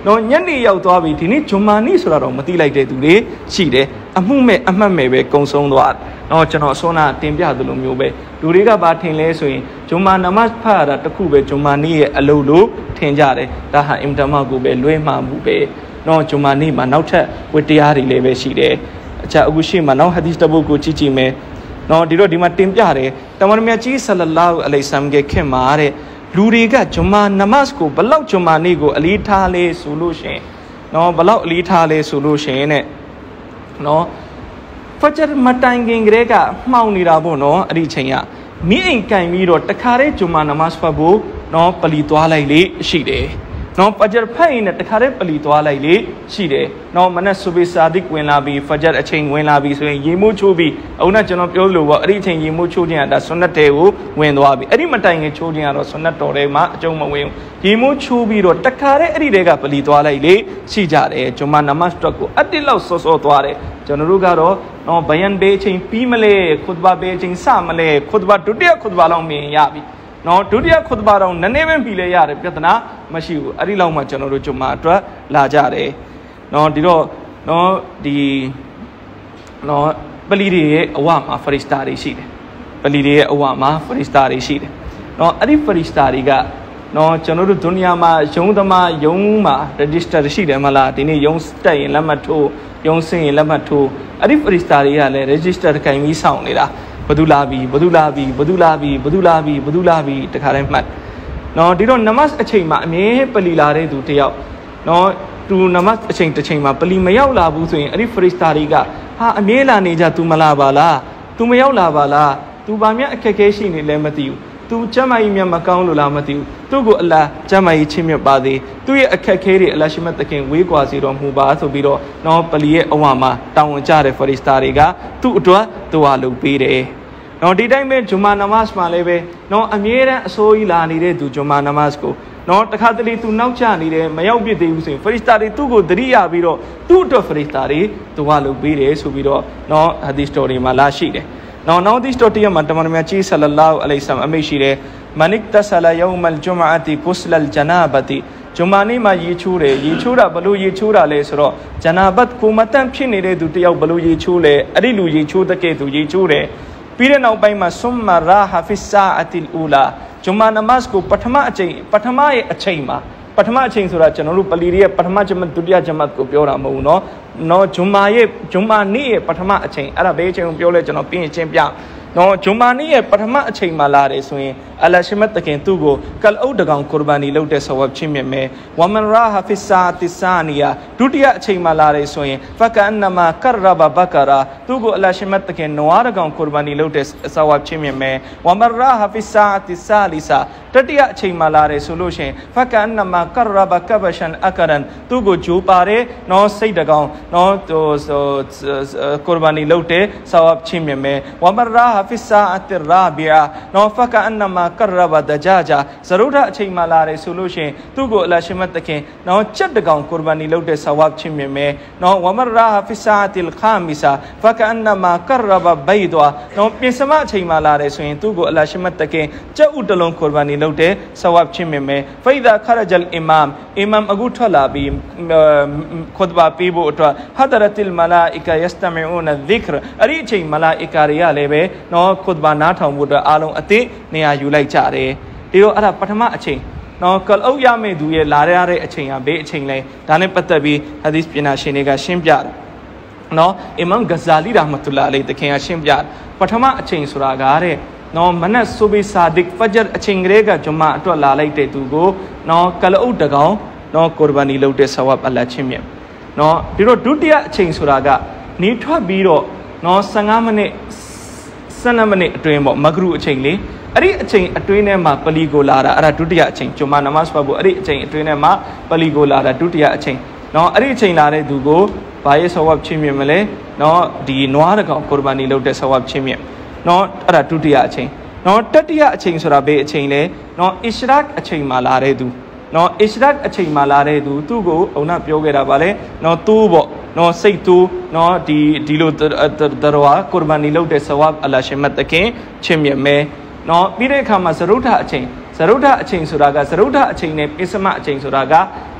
နော်ညနေရောက်သွားပြီဒီနေ့ဂျွန်မာနီဆိုတာတော့မသိလိုက်တဲ့သူတွေရှိတယ်အမှုမဲ့အမှတ်မဲ့ပဲကုံဆုံးသွားနော်ကျွန်တော်အစောနာတင်ပြသလိုမျိုးပဲလူတွေကဘာထင်လဲဆိုရင်ဂျွန်မာနမတ်ဖတ်ရတာတခုပဲဂျွန်မာနီရဲ့အလုပ်လို့ထင်ကြတယ်ဒါဟာအင်တမကိုပဲလွဲမှားမှုပဲနော်ဂျွန်မာနီမှာနောက်ထပ်ဝတ္တရားတွေလည်းပဲရှိတယ်အချာအခုရှိမှနောက်ဟာဒီစ်တပုတ်ကိုကြည့်ကြည့်မယ်နော်ဒီတော့ဒီမှာတင်ပြတယ်တမန်တော်မြတ်ကြီးဆလလာဟူအလိုင်ဆမ်ကခင်မှာတဲ့လူတွေကဂျွန်မာနမတ်ကိုဘလောက်ဂျွန်မာနေ့ကိုအလေးထားလဲဆိုလို့ရှင်နော်ဘလောက်အလေးထားလဲဆိုလို့ရှင်တဲ့နော်ဖဂျ်မတိုင်ခင်ကလေးကမှောင်နေတာပေါ့နော်အဲ့ဒီချိန်ကမိအိမ်ကန်ပြီးတော့တခါတည်းဂျွန်မာနမတ်ဖတ်ဖို့နော်ပလီသွားလိုက်လေရှိတယ်နော်ဖဂျ်ဖတ်ရင်တခါတည်းပလီသွားလိုက်လေရှိတယ်နော်မနက်ဆူဘီဆာဒစ်ဝင်လာပြီးဖဂျ်အချိန်ဝင်လာပြီးဆိုရင်ရေမိုးချိုးပြီးအခုနကကျွန်တော်ပြောလို့ပေါ့အဲ့ဒီအချိန်ရေမိုးချိုးခြင်းကဒါဆွန်နတ်တဲကိုဝင်သွားပြီအဲ့ဒီမတိုင်ခင်ချိုးခြင်းကတော့ဆွန်နတ်တော်ထဲမှာအကျုံးမဝင်ဘူးရေမိုးချိုးပြီးတော့တခါတည်းအဲ့ဒီတဲကပလီသွားလိုက်လေရှိကြတယ်ဂျွန်မာနမတ်တော့ကိုအတစ်လောက်စောစောသွားတယ်ကျွန်တော်တို့ကတော့နော်ဘယန်ဘေးချင်းပြီးမလဲခွတ်ဘာဘေးချင်းစမလဲခွတ်ဘာဒုတိယခွတ်ဘာလောက်မြင်ရပြီနော်ဒုတိယခွတ်ဘာတော့နည်းနည်းပဲပြီးလဲရတယ်ပြဿနာမရှိဘူးအဲ့ဒီလောက်မှကျွန်တော်တို့ဂျွန်မာအတွက်လာကြတယ်နော်ဒီတော့နော်ဒီနော်ပလီတွေရဲ့အဝမှာဖရစ်စတာတွေရှိတယ်ပလီတွေရဲ့အဝမှာဖရစ်စတာတွေရှိတယ်နော်အဲ့ဒီဖရစ်စတာတွေကနော်ကျွန်တော်တို့ဒုနီယာမှာယုံသမားယုံမှာ register ရှိတယ်မလားဒီနေ့ယုံတက်ရင်လက်မှတ်ထိုးယုံစင်ရင်လက်မှတ်ထိုးအဲ့ဒီ register တွေကလည်း register တခိုင်ပြီးစောင့်နေတာဘသူလာပြီဘသူလာပြီဘသူလာပြီဘသူလာပြီဘသူလာပြီတခါတည်းမှတ်နော်ဒီတော့နမတ်အချိန်မှာအမြဲပလီလာတဲ့သူတယောက်နော်သူနမတ်အချိန်တစ်ချိန်မှာပလီမရောက်လာဘူးဆိုရင်အဲ့ဒီ register တွေကဟာအမြဲလာနေကြ तू မလာပါလား तू မရောက်လာပါလား तू ဘာမှအခက်အခဲရှိနေလဲမသိဘူးသူကျမ်းမာရေးမြတ်မကောင်းလို့လားမသိဘူးသူ့ကိုအလ္လာဟ်ကျမ်းမာရေးချီးမြှောက်ပါစေသူ့ရဲ့အခက်အခဲတွေအလ္လာဟ်ရှိမတ်သခင်ဝေးကွာစေတော်မူပါဆိုပြီးတော့နော်ပလီရဲ့အဝါမှာတောင်းဝန်ကြတဲ့ဖရစ်စတာတွေကသူ့အတွက်ဒူအာလုပ်ပေးတယ်နော်ဒီတိုင်းပဲဂျွန်မာနမတ်မှာလည်းပဲနော်အမြဲတမ်းအစိုးရလာနေတဲ့သူဂျွန်မာနမတ်ကိုနော်တခါတလေသူနောက်ကျနေတယ်မရောက်ပြစ်သေးဘူးဆိုရင်ဖရစ်စတာတွေသူ့ကိုသတိရပြီးတော့သူ့အတွက်ဖရစ်စတာတွေဒူအာလုပ်ပေးတယ်ဆိုပြီးတော့နော်ဟာဒီစ်တော်တွေမှာလာရှိတယ်နော်နောက်ဒီစတော်တီယမှာတမန်တော်မြတ်ကြီးဆလလာဟူအလိုင်ဆမ်အမိန့်ရှိတယ်မနစ်တဆလာယောမလ်ဂျုမအတီကုစလလ်ဂျနာဘတီဂျုမာနေ့မှာရေချိုးတယ်ရေချိုးတာဘလို့ရေချိုးတာလဲဆိုတော့ဂျနာဘတ်ကိုမတန့်ဖြစ်နေတဲ့သူတယောက်ဘလို့ရေချိုးလဲအဲ့ဒီလူရေချိုးတဲ့ကဲသူရေချိုးတယ်ပြီးတဲ့နောက်ပိုင်းမှာဆွမ်မာရာဟာဖစ်ဆာအတီလ်အူလာဂျုမာနမတ်ကိုပထမအချိန်ပထမရဲ့အချိန်မှာပထမအချိန်ဆိုတာကျွန်တော်တို့ပလီရဲ့ပထမဂျမတ်ဒုတိယဂျမတ်ကိုပြောတာမဟုတ်ဘူးเนาะနော်ဂျုမာရဲ့ဂျုမာနေ့ရဲ့ပထမအချိန်အဲ့ဒါဘယ်အချိန်ကိုပြောလဲကျွန်တော်ပြင်ရှင်းပြနော်ဂျုမာနေ့ရဲ့ပထမအချိန်မှာလာတယ်ဆိုရင်အလ္လာဟ်ရှိမတ်တခင်သူ့ကိုကလ်အုတ်တကောင်ကူရ်ဘာနီလုပ်တဲ့ဆဝပ်ချင်းမြတ်မယ်ဝမန်ရာဟာဖစ်ဆာတီဆာနီယာဒုတိယအချိန်မှာလာတယ်ဆိုရင်ဖကန်နမာကရဘဘကရာသူ့ကိုအလ္လာဟ်ရှိမတ်တခင်နွားတကောင်ကူရ်ဘာနီလုပ်တဲ့ဆဝပ်ချင်းမြတ်မယ်ဝမန်ရာဟာဖစ်ဆာတီဆာလီဆာတတိယအချိန်မှာလာတယ်ဆိုလို့ရှိရင်ဖကန်နမာကရဘကဘရှန်အကရန်သူ့ကိုဂျိုးပါတယ်နော်စိတ်တကောင်နော်ဟိုကူရ်ဘာနီလုပ်တဲ့ဆဝပ်ချင်းမြတ်မယ်ဝမန်ရာဖစ်ဆာအတရာဘီယာနော်ဖကန်နမာကရဘဒဂျာဂျာဇရုဒအချိန်မှလာတယ်ဆိုလို့ရှိရင်သူ့ကိုအလ္လာဟ်ရှိမတ်တခင်နော်ချက်တကောင်ကူရ်ဘာနီလုပ်တဲ့ဆဝပ်ချင်းမြင်မယ်နော်ဝမရာဖစ်ဆာတီလ်ခါမီဆာဖကန်နမာကရဘဘိဒွာနော်ပြင်စမအချိန်မှလာတယ်ဆိုရင်သူ့ကိုအလ္လာဟ်ရှိမတ်တခင်ချက်ဥတလုံးကူရ်ဘာနီလုပ်တဲ့ဆဝပ်ချင်းမြင်မယ်ဖိုင်ဒါခရဂျလ်အီမမ်အီမမ်အခုထွက်လာပြီးခွတ်ဘာပေးဖို့အတွက်ဟာဒရတ်လ်မလာအီကာယစတမီအူနဒ်ခရအဲ့ဒီအချိန်မလာအီကာတွေကလည်းပဲနော်ခွတ်ဘာနားထောင်ဖို့အတွက်အားလုံးအသိနေရာယူလိုက်ကြတယ်ဒီတော့အဲ့ဒါပထမအချိန်နော်ကလ်အုတ်ရမယ့်သူရဲ့လာရတဲ့အချိန်ကဘေးအချိန်လဲဒါနဲ့ပတ်သက်ပြီးဟာဒီစ်ပညာရှင်တွေကရှင်းပြတယ်နော်အီမမ်ဂဇာလီရာဟ်မတ်တူလာအလိုင်တခင်ကရှင်းပြတယ်ပထမအချိန်ဆိုတာကတဲ့နော်မနက်ဆူဘီဆာဒစ်ဖဂျ်အချိန်ကလေးကဂျွမ်မာအတွက်လာလိုက်တဲ့သူကိုနော်ကလ်အုတ်တကောင်နော်ကူရ်ဘာနီလုပ်တဲ့ဆဝပ်အလ္လာဟ်ချင်းမြတ်နော်ဒီတော့ဒုတိယအချိန်ဆိုတာကနေထွက်ပြီးတော့နော်ဆယ်ငါးမိနစ်ဆယ်နှစ်မိနစ်အတွင်းပေါ့မဂရုအချိန်လေးအဲ့ဒီအချိန်အတွင်းထဲမှာပလီကိုလာတာအဲ့ဒါဒုတိယအချိန်ဂျုမာနမတ်ဖတ်ဖို့အဲ့ဒီအချိန်အတွင်းထဲမှာပလီကိုလာတာဒုတိယအချိန်နော်အဲ့ဒီအချိန်လာတဲ့သူကိုဘာရဲ့ဆဝပ်ချင်းမြတ်မလဲနော်ဒီနွားတကောင်ကူရ်ဘာနီလုပ်တဲ့ဆဝပ်ချင်းမြတ်နော်အဲ့ဒါဒုတိယအချိန်နော်တတိယအချိန်ဆိုတာဘယ်အချိန်လဲနော်အစ္စရာတ်အချိန်မှာလာတဲ့သူနော်အစ္စရာတ်အချိန်မှာလာတဲ့သူသူ့ကိုအုံနာပြောခဲ့တာဗာလဲနော်သူ့ပေါ့နော်စိတ်တူနော်ဒီဒီလိုတရဝါကူရ်ဘာနီလုပ်တဲ့ဆဝပ်အလ္လာဟ်ရှိမတ်တခင်ချင်းမြတ်မယ်နော်ပြီးတဲ့အခါမှာဇရုဒ္ဓအချိန်ဇရုဒ္ဓအချိန်ဆိုတာကဇရုဒ္ဓအချိန်နဲ့ပိစမအချိန်ဆိုတာက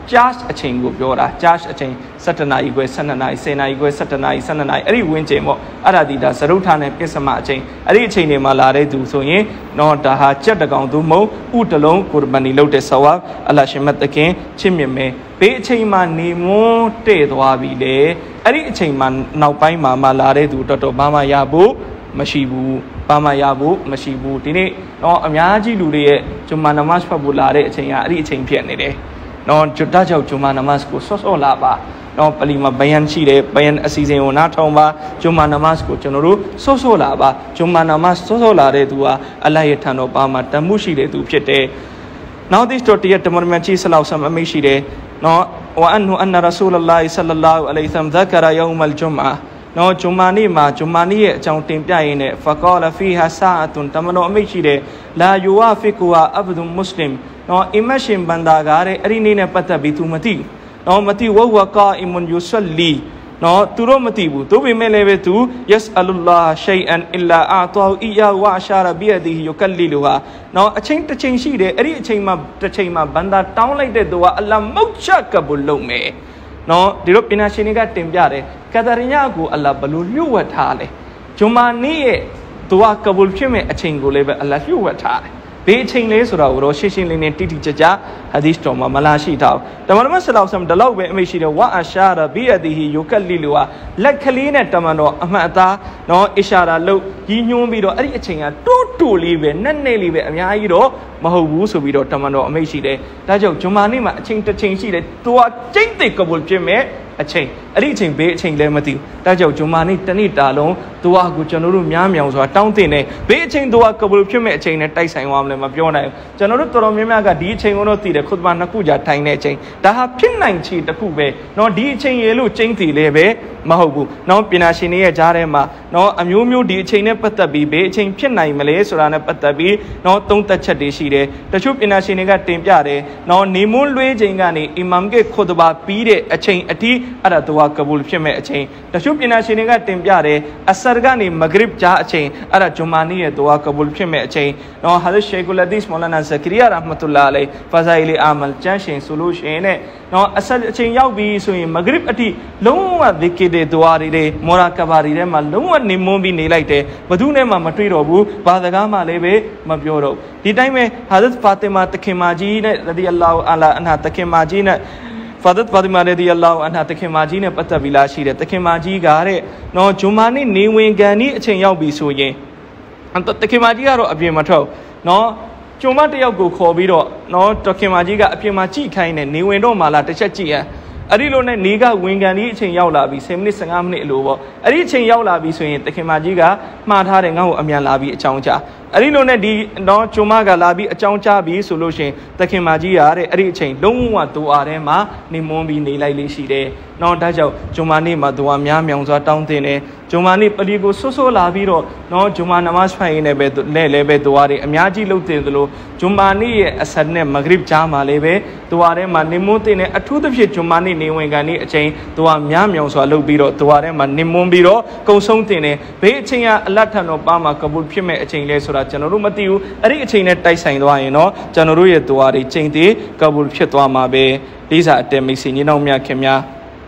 charge အချိန်ကိုပြောတာ charge အချိန်sevenနာရီခွဲtwelveနာရီtenနာရီခွဲsevenနာရီtwelveနာရီအဲ့ဒီဝင်းကျင်ပေါ့အဲ့ဒါဒီဒါသရုပ်ထာနဲ့ပြစ္ဆမအချိန်အဲ့ဒီအချိန်တွေမှာလာတဲ့သူဆိုရင်တော့ဒါဟာကြက်တကောင်သူမဟုတ်ဥတလုံးကိုရမနီလုပ်တဲ့ဆဝါအလ္လာဟ်ရှင်မတ်တခင်ချစ်မြတ်မယ်ဘေးအချိန်မှာနေမွန်းတဲ့သွားပြီလေအဲ့ဒီအချိန်မှာနောက်ပိုင်းမှာမှလာတဲ့သူတော်တော်ဘာမှရဖို့မရှိဘူးဘာမှရဖို့မရှိဘူးဒီနေ့တော့အများကြီးလူတွေရဲ့ဂျွမ်မာနမတ်ဖတ်ဖို့လာတဲ့အချိန်ကအဲ့ဒီအချိန်ဖြစ်နေတယ်နော်ကျွတ်တာကြောင့်ဂျွမ်မာနမတ်ကိုဆော့ဆော့လာပါနော်ပလီမှာဘယန်ရှိတယ်ဘယန်အစီအစဉ်ကိုနားထောင်ပါဂျွမ်မာနမတ်ကိုကျွန်တော်တို့ဆော့ဆော့လာပါဂျွမ်မာနမတ်ဆော့ဆော့လာတဲ့သူဟာအလ္လာဟ်ရဲ့ထံတော်ပါမှာတန်မှုရှိတဲ့သူဖြစ်တယ်နောက်ဒီစတော်တရတမန်မန်ချီဆလောက်ဆမ်အမိရှိတယ်နော်ဝအန်ဟူအန်နရဆူလလာဟ်ဆလ္လာလာဟူအလိုင်ဟိဝါဆလမ်ဇကရယောမလ်ဂျွမ်အာနော်ဂျွမ်မာနေ့မှာဂျွမ်မာနေ့ရဲ့အကြောင်းတင်ပြရင်းနဲ့ဖကာလဖီဟာဆာအတ်န်တမန်တော်အမိရှိတယ်လာယူဝါဖီကူဟာအဘဒ်မွတ်စလင်နော်အီမရှင်ဘန္ဒါကတဲ့အဲ့ဒီနေ့နဲ့ပတ်သက်ပြီးသူမသိနော်မသိဝဝကာအီမွန်ယူဆလီနော်သူတို့မသိဘူးသူပေမဲ့လည်းပဲသူယက်အလူလာရှိအန်အီလာအာတောအီယာဝါရှာရဘီယဒီဟီယူကလီလူဟာနော်အချိန်တစ်ချိန်ရှိတယ်အဲ့ဒီအချိန်မှာတစ်ချိန်မှာဘန္ဒါတောင်းလိုက်တဲ့သူကအလ္လာမုတ်ချကဘူလုံးမယ်နော်ဒီလိုပညာရှင်တွေကတင်ပြတယ်ကဒရညာကိုအလ္လာဘလို့လျှို့ဝှက်ထားလဲဂျွမ်မာနေ့ရဲ့သူကကဘူလ်ဖြစ်မဲ့အချိန်ကိုလည်းပဲအလ္လာလျှို့ဝှက်ထားတယ်ဘေးအချိန်လေးဆိုတော့တော့ရှင်းရှင်းလင်းလင်းတိတိကျကျဟာဒီသ်တော်မှာမလာရှိထားဘူးတမန်တော်ဆလောဆမ်ဒီလောက်ပဲအမိရှိတယ်ဝါအရှာရာဘီအဒီဟီယူကလီလူဟာလက်ကလေးနဲ့တမန်တော်အမှတ်အသားနော်အရှာရာလို့ကြီးညွှန်းပြီးတော့အဲ့ဒီအချိန်ကတိုးတိုးလေးပဲနဲ့နဲ့လေးပဲအများကြီးတော့မဟုတ်ဘူးဆိုပြီးတော့တမန်တော်အမိရှိတယ်ဒါကြောင့်ဂျွမ်မာနေ့မှာအချိန်တစ်ချိန်ရှိတယ်သူကကျိတ်သိကဘူလ်ဖြစ်မဲ့အချိန်အဲ့ဒီအချိန်ဘေးအချိန်လည်းမသိဘူးဒါကြောင့်ဂျွမ်မာနေ့တနေ့တာလုံးသူကကိုကျွန်တော်တို့များမြောင်ဆိုတာတောင်းတင်တယ်ဘေးအချိန်သူကကဘူလ်ဖြစ်မဲ့အချိန်နဲ့တိုက်ဆိုင်သွားမလဲမပြောနိုင်ဘူးကျွန်တော်တို့တော်တော်များများကဒီအချိန်ကိုတော့သိတယ်ခုသဘာနှစ်ခုကြာထိုင်တဲ့အချိန်ဒါဟာဖြစ်နိုင်ချေတစ်ခုပဲเนาะဒီအချိန်ရေလို့ကျင်းစီလဲပဲမဟုတ်ဘူးเนาะပညာရှင်တွေရဲ့ကြားထဲမှာเนาะအမျိုးမျိုးဒီအချိန်နဲ့ပတ်သက်ပြီးဘေးအချိန်ဖြစ်နိုင်မလဲဆိုတာနဲ့ပတ်သက်ပြီးเนาะသုံးသက်ချက်တွေရှိတယ်တချို့ပညာရှင်တွေကတင်ပြတယ်เนาะနေမွန်းလွှဲချိန်ကနေအီမမ်ကခုသဘာပြီးတဲ့အချိန်အထိအဲ့ဒါသူကကဘူလ်ဖြစ်မဲ့အချိန်တချို့ပညာရှင်တွေကတင်ပြတယ်အဆရကနေမဂရစ်ကြားအချိန်အဲ့ဒါဂျွမ်မာနေ့ရဲ့သူကကဘူလ်ဖြစ်မဲ့အချိန်เนาะဟာဇ်ရှိကုလ်အဒီစ်မောလာနာဇကရီယာရဟ်မတ်တူလာအလိုင်ဖဇာအီလီအာမလ်ကျမ်းရှင်ဆိုလို့ရှိရင်နဲ့နော်အဆက်အချိန်ရောက်ပြီဆိုရင်မဂရစ်အထိလုံးဝဒီကေတဲ့ဒွါတွေမောရာကဘာတွေထဲမှာလုံးဝနေမွန်းပြီးနေလိုက်တယ်ဘယ်သူနဲ့မှမတွေ့တော့ဘူးဘာစကားမှလည်းပဲမပြောတော့ဒီတိုင်းပဲဟာဇ်ဖာတီမာတခင်မာကြီးနဲ့ရဒီအလ္လာဟူအလာအန်ဟာတခင်မာကြီးနဲ့ဖာဒတ်ဖာတီမာရဒီအလ္လာဟူအန်ဟာတခင်မာကြီးနဲ့ပတ်သက်ပြီးလားရှိတယ်တခင်မာကြီးကတဲ့နော်ဂျွမ်မာနေ့နေဝင်ကန်ဒီအချိန်ရောက်ပြီဆိုရင်တခင်မာကြီးကတော့အပြင်မထွက်နော်ကျုံမတယောက်ကိုခေါ်ပြီးတော့နော်တခင်မာကြီးကအပြင်မှာကြည့်ခိုင်းတယ်နေဝင်တော့မှလားတစ်ချက်ကြည့်ရအဲ့ဒီလိုနဲ့နေကဝင်ကန်ဒီအချိန်ရောက်လာပြီtenမိနစ်fifteenမိနစ်အလိုပေါ့အဲ့ဒီအချိန်ရောက်လာပြီဆိုရင်တခင်မာကြီးကမှားထားတယ်ငါ့ကိုအမြန်လာပြီးအကြောင်းကြားအဲ့ဒီလိုနဲ့ဒီတော့ကျုံမကလာပြီးအကြောင်းကြားပြီးဆိုလို့ရှိရင်တခင်မာကြီးရတဲ့အဲ့ဒီအချိန်လုံးဝတူအားထဲမှာနေမွန်းပြီးနေလိုက်လေးရှိတယ်နော်ဒါကြောင့်ဂျွမ်မာနေ့မှာသူကများမြောင်စွာတောင်းတင်တယ်ဂျွမ်မာနေ့ပလီကိုဆွဆွလာပြီးတော့နော်ဂျွမ်မာနမတ်ဖိုင်နေပဲနဲ့လည်းပဲသူအားတွေအများကြီးလုပ်တင်သလိုဂျွမ်မာနေ့ရဲ့အဆတ်နဲ့မဂရစ်ကြားမှာလည်းပဲသူအားထဲမှာနေမွန်းတင်တယ်အထူးသဖြင့်ဂျွမ်မာနေ့နေဝင်ကန်နေ့အချိန်သူကများမြောင်စွာလုပ်ပြီးတော့သူအားထဲမှာနေမွန်းပြီးတော့ကုံဆုံးတင်တယ်ဘေးအချိန်ကအလတ်ထံတော်ပါမှာကဘူလ်ဖြစ်မဲ့အချိန်လဲဆိုတာကျွန်တော်တို့မသိဘူးအဲ့ဒီအချိန်နဲ့တိုက်ဆိုင်သွားရင်တော့ကျွန်တော်တို့ရဲ့သူအားတွေချိန်သေးကဘူလ်ဖြစ်သွားမှာပဲလေးစားအတဲမိတ်ဆွေညီနောင်များခင်များ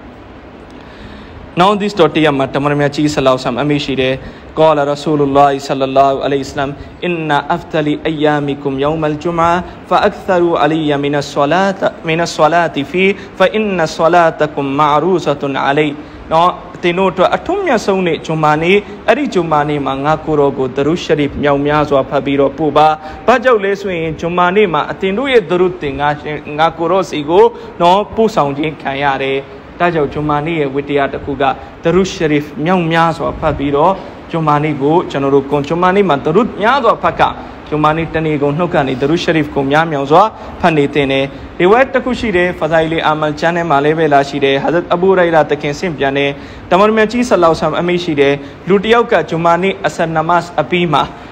Now this story amma tamarmya chi sallallahu alaihi wasallam amishire qala rasulullah sallallahu alaihi wasallam inna afdali ayyamikum yawm al-jum'ah fa aktharu alayya min as-salati min as-salati fi fa inna salatakum ma'rusatun alay နော်တင်တို့အတွက်အထွတ်မြတ်ဆုံးနေ့ဂျွမ်မာနေ့အဲ့ဒီဂျွမ်မာနေ့မှာငါကိုရောကိုဒရုရှရီဖ်မြောက်များစွာဖတ်ပြီးတော့ပို့ပါဘာကြောင့်လဲဆိုရင်ဂျွမ်မာနေ့မှာအတင်တို့ရဲ့ဒရုတင်ငါငါကိုရောစီကိုနော်ပို့ဆောင်ခြင်းခံရတယ်ဒါကြောင့်ဂျွမ်မာနေ့ရဲ့ဝတ္တရားတစ်ခုကဒရုရှရီဖ်မြောက်များစွာဖတ်ပြီးတော့ဂျွမ်မာနေ့ကိုကျွန်တော်တို့ကွန်ဂျွမ်မာနေ့မှာဒရုများစွာဖတ်ကဂျွမ်မာနေ့တနေ့ကုန်နှုတ်ကနေဒရုရှရီဖ်ကိုများမြောင်စွာဖတ်နေတင်တယ်ဒီဝက်တစ်ခုရှိတယ်ဖဇာအီလီအာမလ်ကျမ်းထဲမှာလည်းပဲလာရှိတယ်ဟာဇတ်အဘူရိုင်ရာတခင်ဆင့်ပြန်တယ်တမန်တော်မြတ်ကြီးဆလောလ္လာဟူအမိရှိတယ်လူတယောက်ကဂျွမ်မာနေ့အဆတ်နမတ်အပြီးမှာ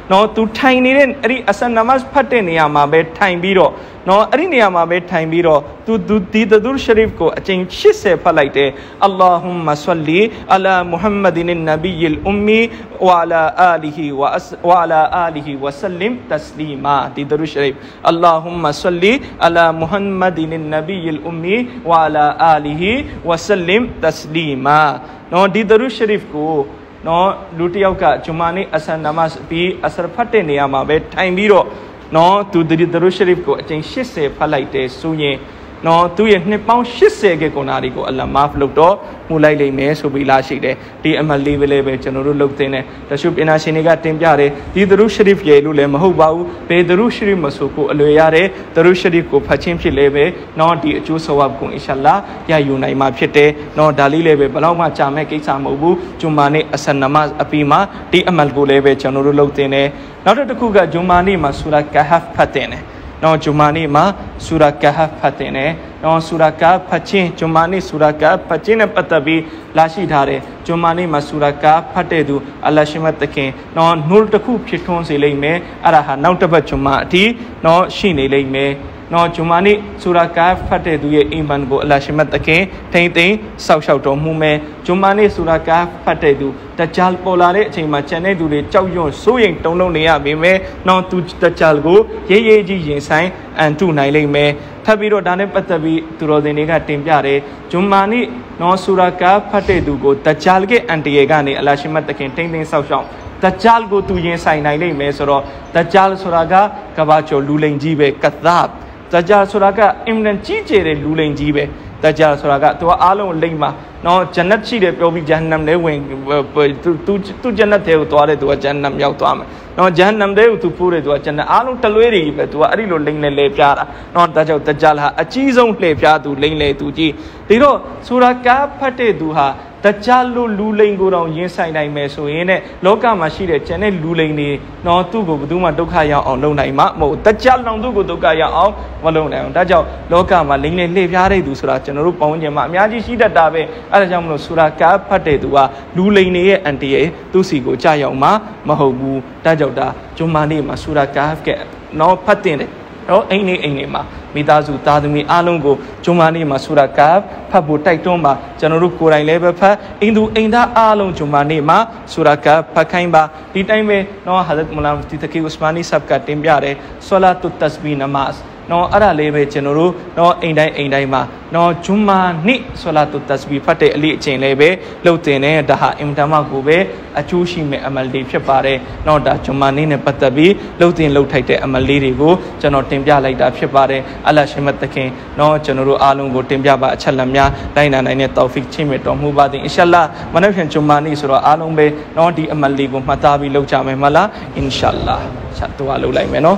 နော်သူထိုင်နေတဲ့အဲ့ဒီအဆန်နမတ်ဖတ်တဲ့နေရာမှာပဲထိုင်ပြီးတော့နော်အဲ့ဒီနေရာမှာပဲထိုင်ပြီးတော့သူသူဒီဒရူရှရီဖ်ကိုအကျဉ်းရှစ်ဆယ်ဖတ်လိုက်တယ်အလ္လာဟุมမဆလီအလာမုဟမ္မဒင်နဘီအလ်အွမ်မီဝါလာအာလီဟီဝါဝါလာအာလီဟီဝဆလမ်တစလီမာဒီဒရူရှရီဖ်အလ္လာဟุมမဆလီအလာမုဟမ္မဒင်နဘီအလ်အွမ်မီဝါလာအာလီဟီဝဆလမ်တစလီမာနော်ဒီဒရူရှရီဖ်ကိုနော်လူတစ်ယောက်ကဂျုမာနေ့အဆန်နမတ်ပြီးအဆရဖတ်တဲ့နေရာမှာပဲထိုင်ပြီးတော့နော်သူဒီဒရူရှရီဖ်ကိုအကျဉ်းရှစ်ဆယ်ဖတ်လိုက်တယ်ဆိုရင်နော်သူရဲ့နှစ်ပေါင်းရှစ်ဆယ်ကကုနာတွေကိုအလ္လာဟ်မာဖ်လုပ်တော့မှုလိုက်လိမ့်မယ်ဆိုပြီးလာရှိတယ်ဒီအမတ်လေးပဲလေးပဲကျွန်တော်တို့လုပ်တဲ့နဲ့တချို့ပညာရှင်တွေကတင်ပြတယ်ဒီဒရူရှရီဖ်ရဲ့လို့လည်းမဟုတ်ပါဘူးဘယ်ဒရူရှရီဖ်မဆိုကိုအလွယ်ရတယ်ဒရူရှရီဖ်ကိုဖတ်ခြင်းဖြစ်လေပဲနော်ဒီအကျိုးဆဝပ်ကိုအင်ရှာလာရယူနိုင်မှာဖြစ်တယ်နော်ဒါလေးလည်းပဲဘလောက်မှကြာမဲ့ကိစ္စမဟုတ်ဘူးဂျုမာနေ့အဆန်နမတ်အပြီးမှာဒီအမတ်ကိုလည်းပဲကျွန်တော်တို့လုပ်တဲ့နဲ့နောက်တစ်ခုကဂျုမာနေ့မှာဆူရာကဟဖ်ဖတ်တဲ့နဲ့နော်ဂျုမာနေ့မှာဆူရာကဟဖ်ဖတ်တဲ့နဲ့နော်ဆူရာကဖတ်ခြင်းဂျုမာနေ့ဆူရာကဖတ်ခြင်းနဲ့ပတ်သက်ပြီးလာရှိထားတယ်ဂျုမာနေ့မှာဆူရာကဖတ်တဲ့သူအလ္လာဟ်ရှိမတ်တခင်နော်နူရ်တစ်ခုဖြစ်ထွန်းစေလိမ့်မယ်အဲ့ဒါဟာနောက်တစ်ပတ်ဂျုမာအထိနော်ရှိနေလိမ့်မယ်နော်ဂျုမာနေ့ဆူရာကဖတ်တဲ့သူရဲ့အိမ်ဘန်ကိုအလ္လာဟ်ရှိမတ်တခင်ထိမ့်သိမ်းဆောက်ရှောက်တော်မူမယ်ဂျုမာနေ့ဆူရာကဖတ်တဲ့သူတဂျာလ်ပေါ်လာတဲ့အချိန်မှာကျန်တဲ့သူတွေကြောက်ရွံ့စိုးရိမ်တုန်လှုပ်နေရပေမဲ့နော်သူတဂျာလ်ကိုရေးရေးကြီးရင်ဆိုင်အန်တုနိုင်လိမ့်မယ်ထပ်ပြီးတော့ဒါနဲ့ပတ်သက်ပြီးသူတော်စင်တွေကတင်ပြတယ်ဂျုမာနေ့နော်ဆူရာကဖတ်တဲ့သူကိုတဂျာလ်ကအန်တီယေကနေအလ္လာဟ်ရှိမတ်တခင်ထိမ့်သိမ်းဆောက်ရှောက်တဂျာလ်ကိုသူရင်ဆိုင်နိုင်လိမ့်မယ်ဆိုတော့တဂျာလ်ဆိုတာကကဘာကျော်လူလိန်ကြီးပဲကသပ်တဂျာလ်ဆိုတာကအင်မန်ကြီးကျယ်တဲ့လူလိန်ကြီးပဲတဂျာလ်ဆိုတာကသူကအားလုံးလိမ့်မှာနော်ဂျန်နတ်ရှိတယ်ပြောပြီးဂျန်နမ်ထဲဝင်သူသူသူဂျန်နတ်ထဲကိုသွားတယ်သူကဂျန်နမ်ရောက်သွားမယ်နော်ဂျန်နမ်ထဲကိုသူပို့တယ်သူကဂျန်နတ်အားလုံးတလွဲတွေပဲသူကအဲ့ဒီလိုလိမ့်လေလေပြားတာနော်ဒါကြောင့်တဂျာလ်ဟာအကြီးဆုံးလှည့်ပြားသူလိမ့်လေသူကြီးဒီတော့ဆူရာကာဖတ်တဲ့သူဟာတဂျာလ်လူလိန်ကိုတော့ရင်ဆိုင်နိုင်မယ်ဆိုရင်ねလောကမှာရှိတဲ့ကျန်တဲ့လူလိန်တွေနော်သူ့ကိုဘယ်သူမှဒုက္ခရောက်အောင်လုပ်နိုင်မှာမဟုတ်တဂျာလ်အောင်သူ့ကိုဒုက္ခရောက်အောင်မလုပ်နိုင်အောင်ဒါကြောင့်လောကမှာလိန်လေလှည့်ပြားတဲ့သူဆိုတာကျွန်တော်တို့ပေါင်းခြင်းမှာအများကြီးရှိတတ်တာပဲအဲဒါကြောင့်မလို့ဆူရာကာဖတ်တဲ့သူကလူလိန်တွေရဲ့အန်တီရဲ့သူ့စီကိုကြာရောက်မှာမဟုတ်ဘူးဒါကြောင့်ဒါဂျုမာနေ့မှာဆူရာကာကနော်ဖတ်တဲ့နော်အိမ်နေအိမ်နေမှာမိသားစုသားသမီးအားလုံးကိုဂျုမာနေ့မှာဆူရာကာဖတ်ဖို့တိုက်တွန်းပါကျွန်တော်တို့ကိုယ်တိုင်လည်းပဲဖတ်အိမ်သူအိမ်သားအားလုံးဂျုမာနေ့မှာဆူရာကာဖတ်ခိုင်းပါဒီတိုင်းပဲနော်ဟာဇတ်မူလာတီတကီဥစမာနီဆပ်ကတင်ပြတယ်ဆလာတုတ်တစဘီနမတ်နော်အဲ့ဒါလေးပဲကျွန်တော်တို့နော်အိမ်တိုင်းအိမ်တိုင်းမှာနော်ဂျုမာနေ့ဆလာတုတ်တစဘီဖတ်တဲ့အလေးအချိန်လေးပဲလှုပ်တင်တယ်ဒါဟာအင်တမကိုပဲအကျိုးရှိမဲ့အမလ်လေးဖြစ်ပါတယ်နော်ဒါဂျုမာနေ့နဲ့ပတ်သက်ပြီးလှုပ်တင်လှုပ်ထိုက်တဲ့အမလ်လေးတွေကိုကျွန်တော်တင်ပြလိုက်တာဖြစ်ပါတယ်အလ္လာဟ်ရှိမတ်တခင်နော်ကျွန်တော်တို့အားလုံးကိုတင်ပြပါအချက်လက်များလိုက်နာနိုင်တဲ့တောဖီကချီးမြှင့်တော်မူပါသည်အင်ရှာလာမနက်ဖြန်ဂျုမာနေ့ဆိုတော့အားလုံးပဲနော်ဒီအမလ်လေးကိုမှတ်သားပြီးလှုပ်ကြမယ်မလားအင်ရှာလာဆက်တော့လှုပ်လိုက်မယ်နော်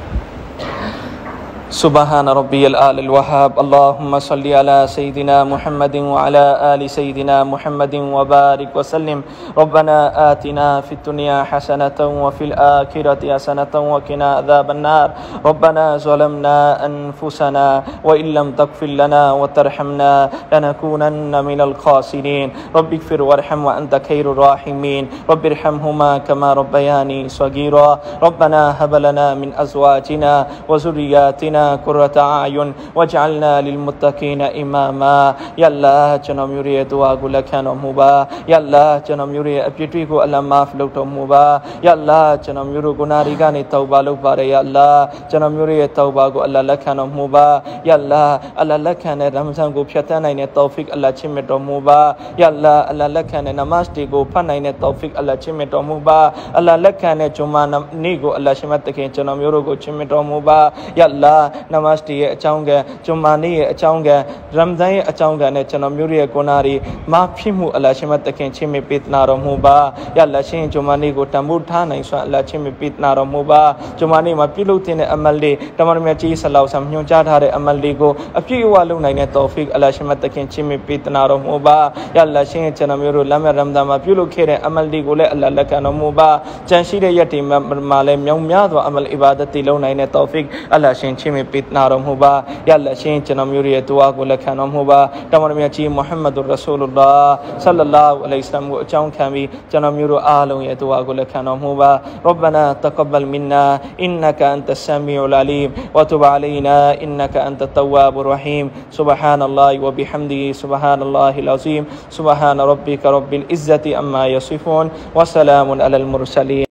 سبحان ربي الآل الوهاب اللهم صل على سيدنا محمد وعلى آل سيدنا محمد وبارك وسلم ربنا آتنا في الدنيا حسنة وفي الآخرة حسنة وقنا عذاب النار ربنا ظلمنا أنفسنا وإن لم تغفر لنا وترحمنا لنكونن من الخاسرين رب اغفر وارحم وأنت خير الراحمين رب ارحمهما كما ربياني صغيرا ربنا هب لنا من أزواجنا وذرياتنا قرة أعين واجعلنا للمتقين إماما يا الله ကျွန်တော်မျိုးရဲ့ဒွါကိုလက်ခံတော်မူပါ يا الله ကျွန်တော်မျိုးရဲ့အပြစ်တွေကိုအလ္လာဟ်မာဖ်လုပ်တော်မူပါ يا الله ကျွန်တော်မျိုးတို့ဂုဏတွေကနေတောက်ပါလုပ်ပါတယ် يا الله ကျွန်တော်မျိုးရဲ့တောက်ပါကိုအလ္လာဟ်လက်ခံတော်မူပါ يا الله အလ္လာဟ်လက်ခံတဲ့ရမဇန်ကိုဖြတ်သန်းနိုင်တဲ့တောဖီက အလ္လာဟ်ချစ်မြတ်တော်မူပါ يا الله အလ္လာဟ်လက်ခံတဲ့နမတ်တွေကိုဖတ်နိုင်တဲ့တောဖီက အလ္လာဟ်ချစ်မြတ်တော်မူပါ အလ္လာဟ်လက်ခံတဲ့ဂျုမာနေ့ကိုအလ္လာဟ်ရှိမတ်တခင်ကျွန်တော်မျိုးတို့ကိုချစ်မြတ်တော်မူပါ يا الله နမတ်တီရဲ့အကြောင်းကဂျုမာနေ့ရဲ့အကြောင်းကရမဇန်ရဲ့အကြောင်းကနဲ့ကျွန်တော်မျိုးရဲ့ကိုနာရီမာဖြစ်မှုအလ္လာဟ်ရှိမတ်တခင်ချစ်မြတ်ပေးနာတော်မူပါ يا الله ရှင်ဂျုမာနေ့ကိုတန်ဖိုးထားနိုင်စွာအလ္လာဟ်ချစ်မြတ်ပေးနာတော်မူပါဂျုမာနေ့မှာပြုလုပ်တဲ့အမလ်လေးတမန်တော်မြတ်ကြီးဆလောဆမ်ညွှန်ကြားထားတဲ့အမလ်လေးကိုအပြည့်အဝလုပ်နိုင်တဲ့တောဖီက အလ္လာဟ်ရှိမတ်တခင်ချစ်မြတ်ပေးနာတော်မူပါ يا الله ရှင်ကျွန်တော်မျိုးတို့လမ်းမရမဒန်မှာပြုလုပ်ခဲ့တဲ့အမလ်လေးကိုလည်းအလ္လာဟ်လက်ခံတော်မူပါကြံရှိတဲ့ရက်တွေမှာလည်းမြောင်များသောအမလ်အီဘာဒတ်တွေလုပ်နိုင်တဲ့တောဖီက အလ္လာဟ်ရှင်ချစ် में पित नारम हुबा या अल्लाह शें चनम युरी दुआ को लखनम हुबा तमर में ची मुहम्मदुर रसूलुल्लाह सल्लल्लाहु अलैहि वसल्लम को चाऊं खामी चनम युरू आलो ये दुआ को लखनम हुबा रब्बना तक़ब्बल मिन्ना इन्नका अंतस समीउल अलीम व तुब अलैना इन्नका अंतत तव्वाबुर रहीम सुब्हानल्लाहि व बिहम्दिही सुब्हानल्लाहिल अज़ीम सुब्हान रब्बिका रब्बिल इज़्ज़ति अम्मा यसिफून व सलामुन अलल मुरसलीन।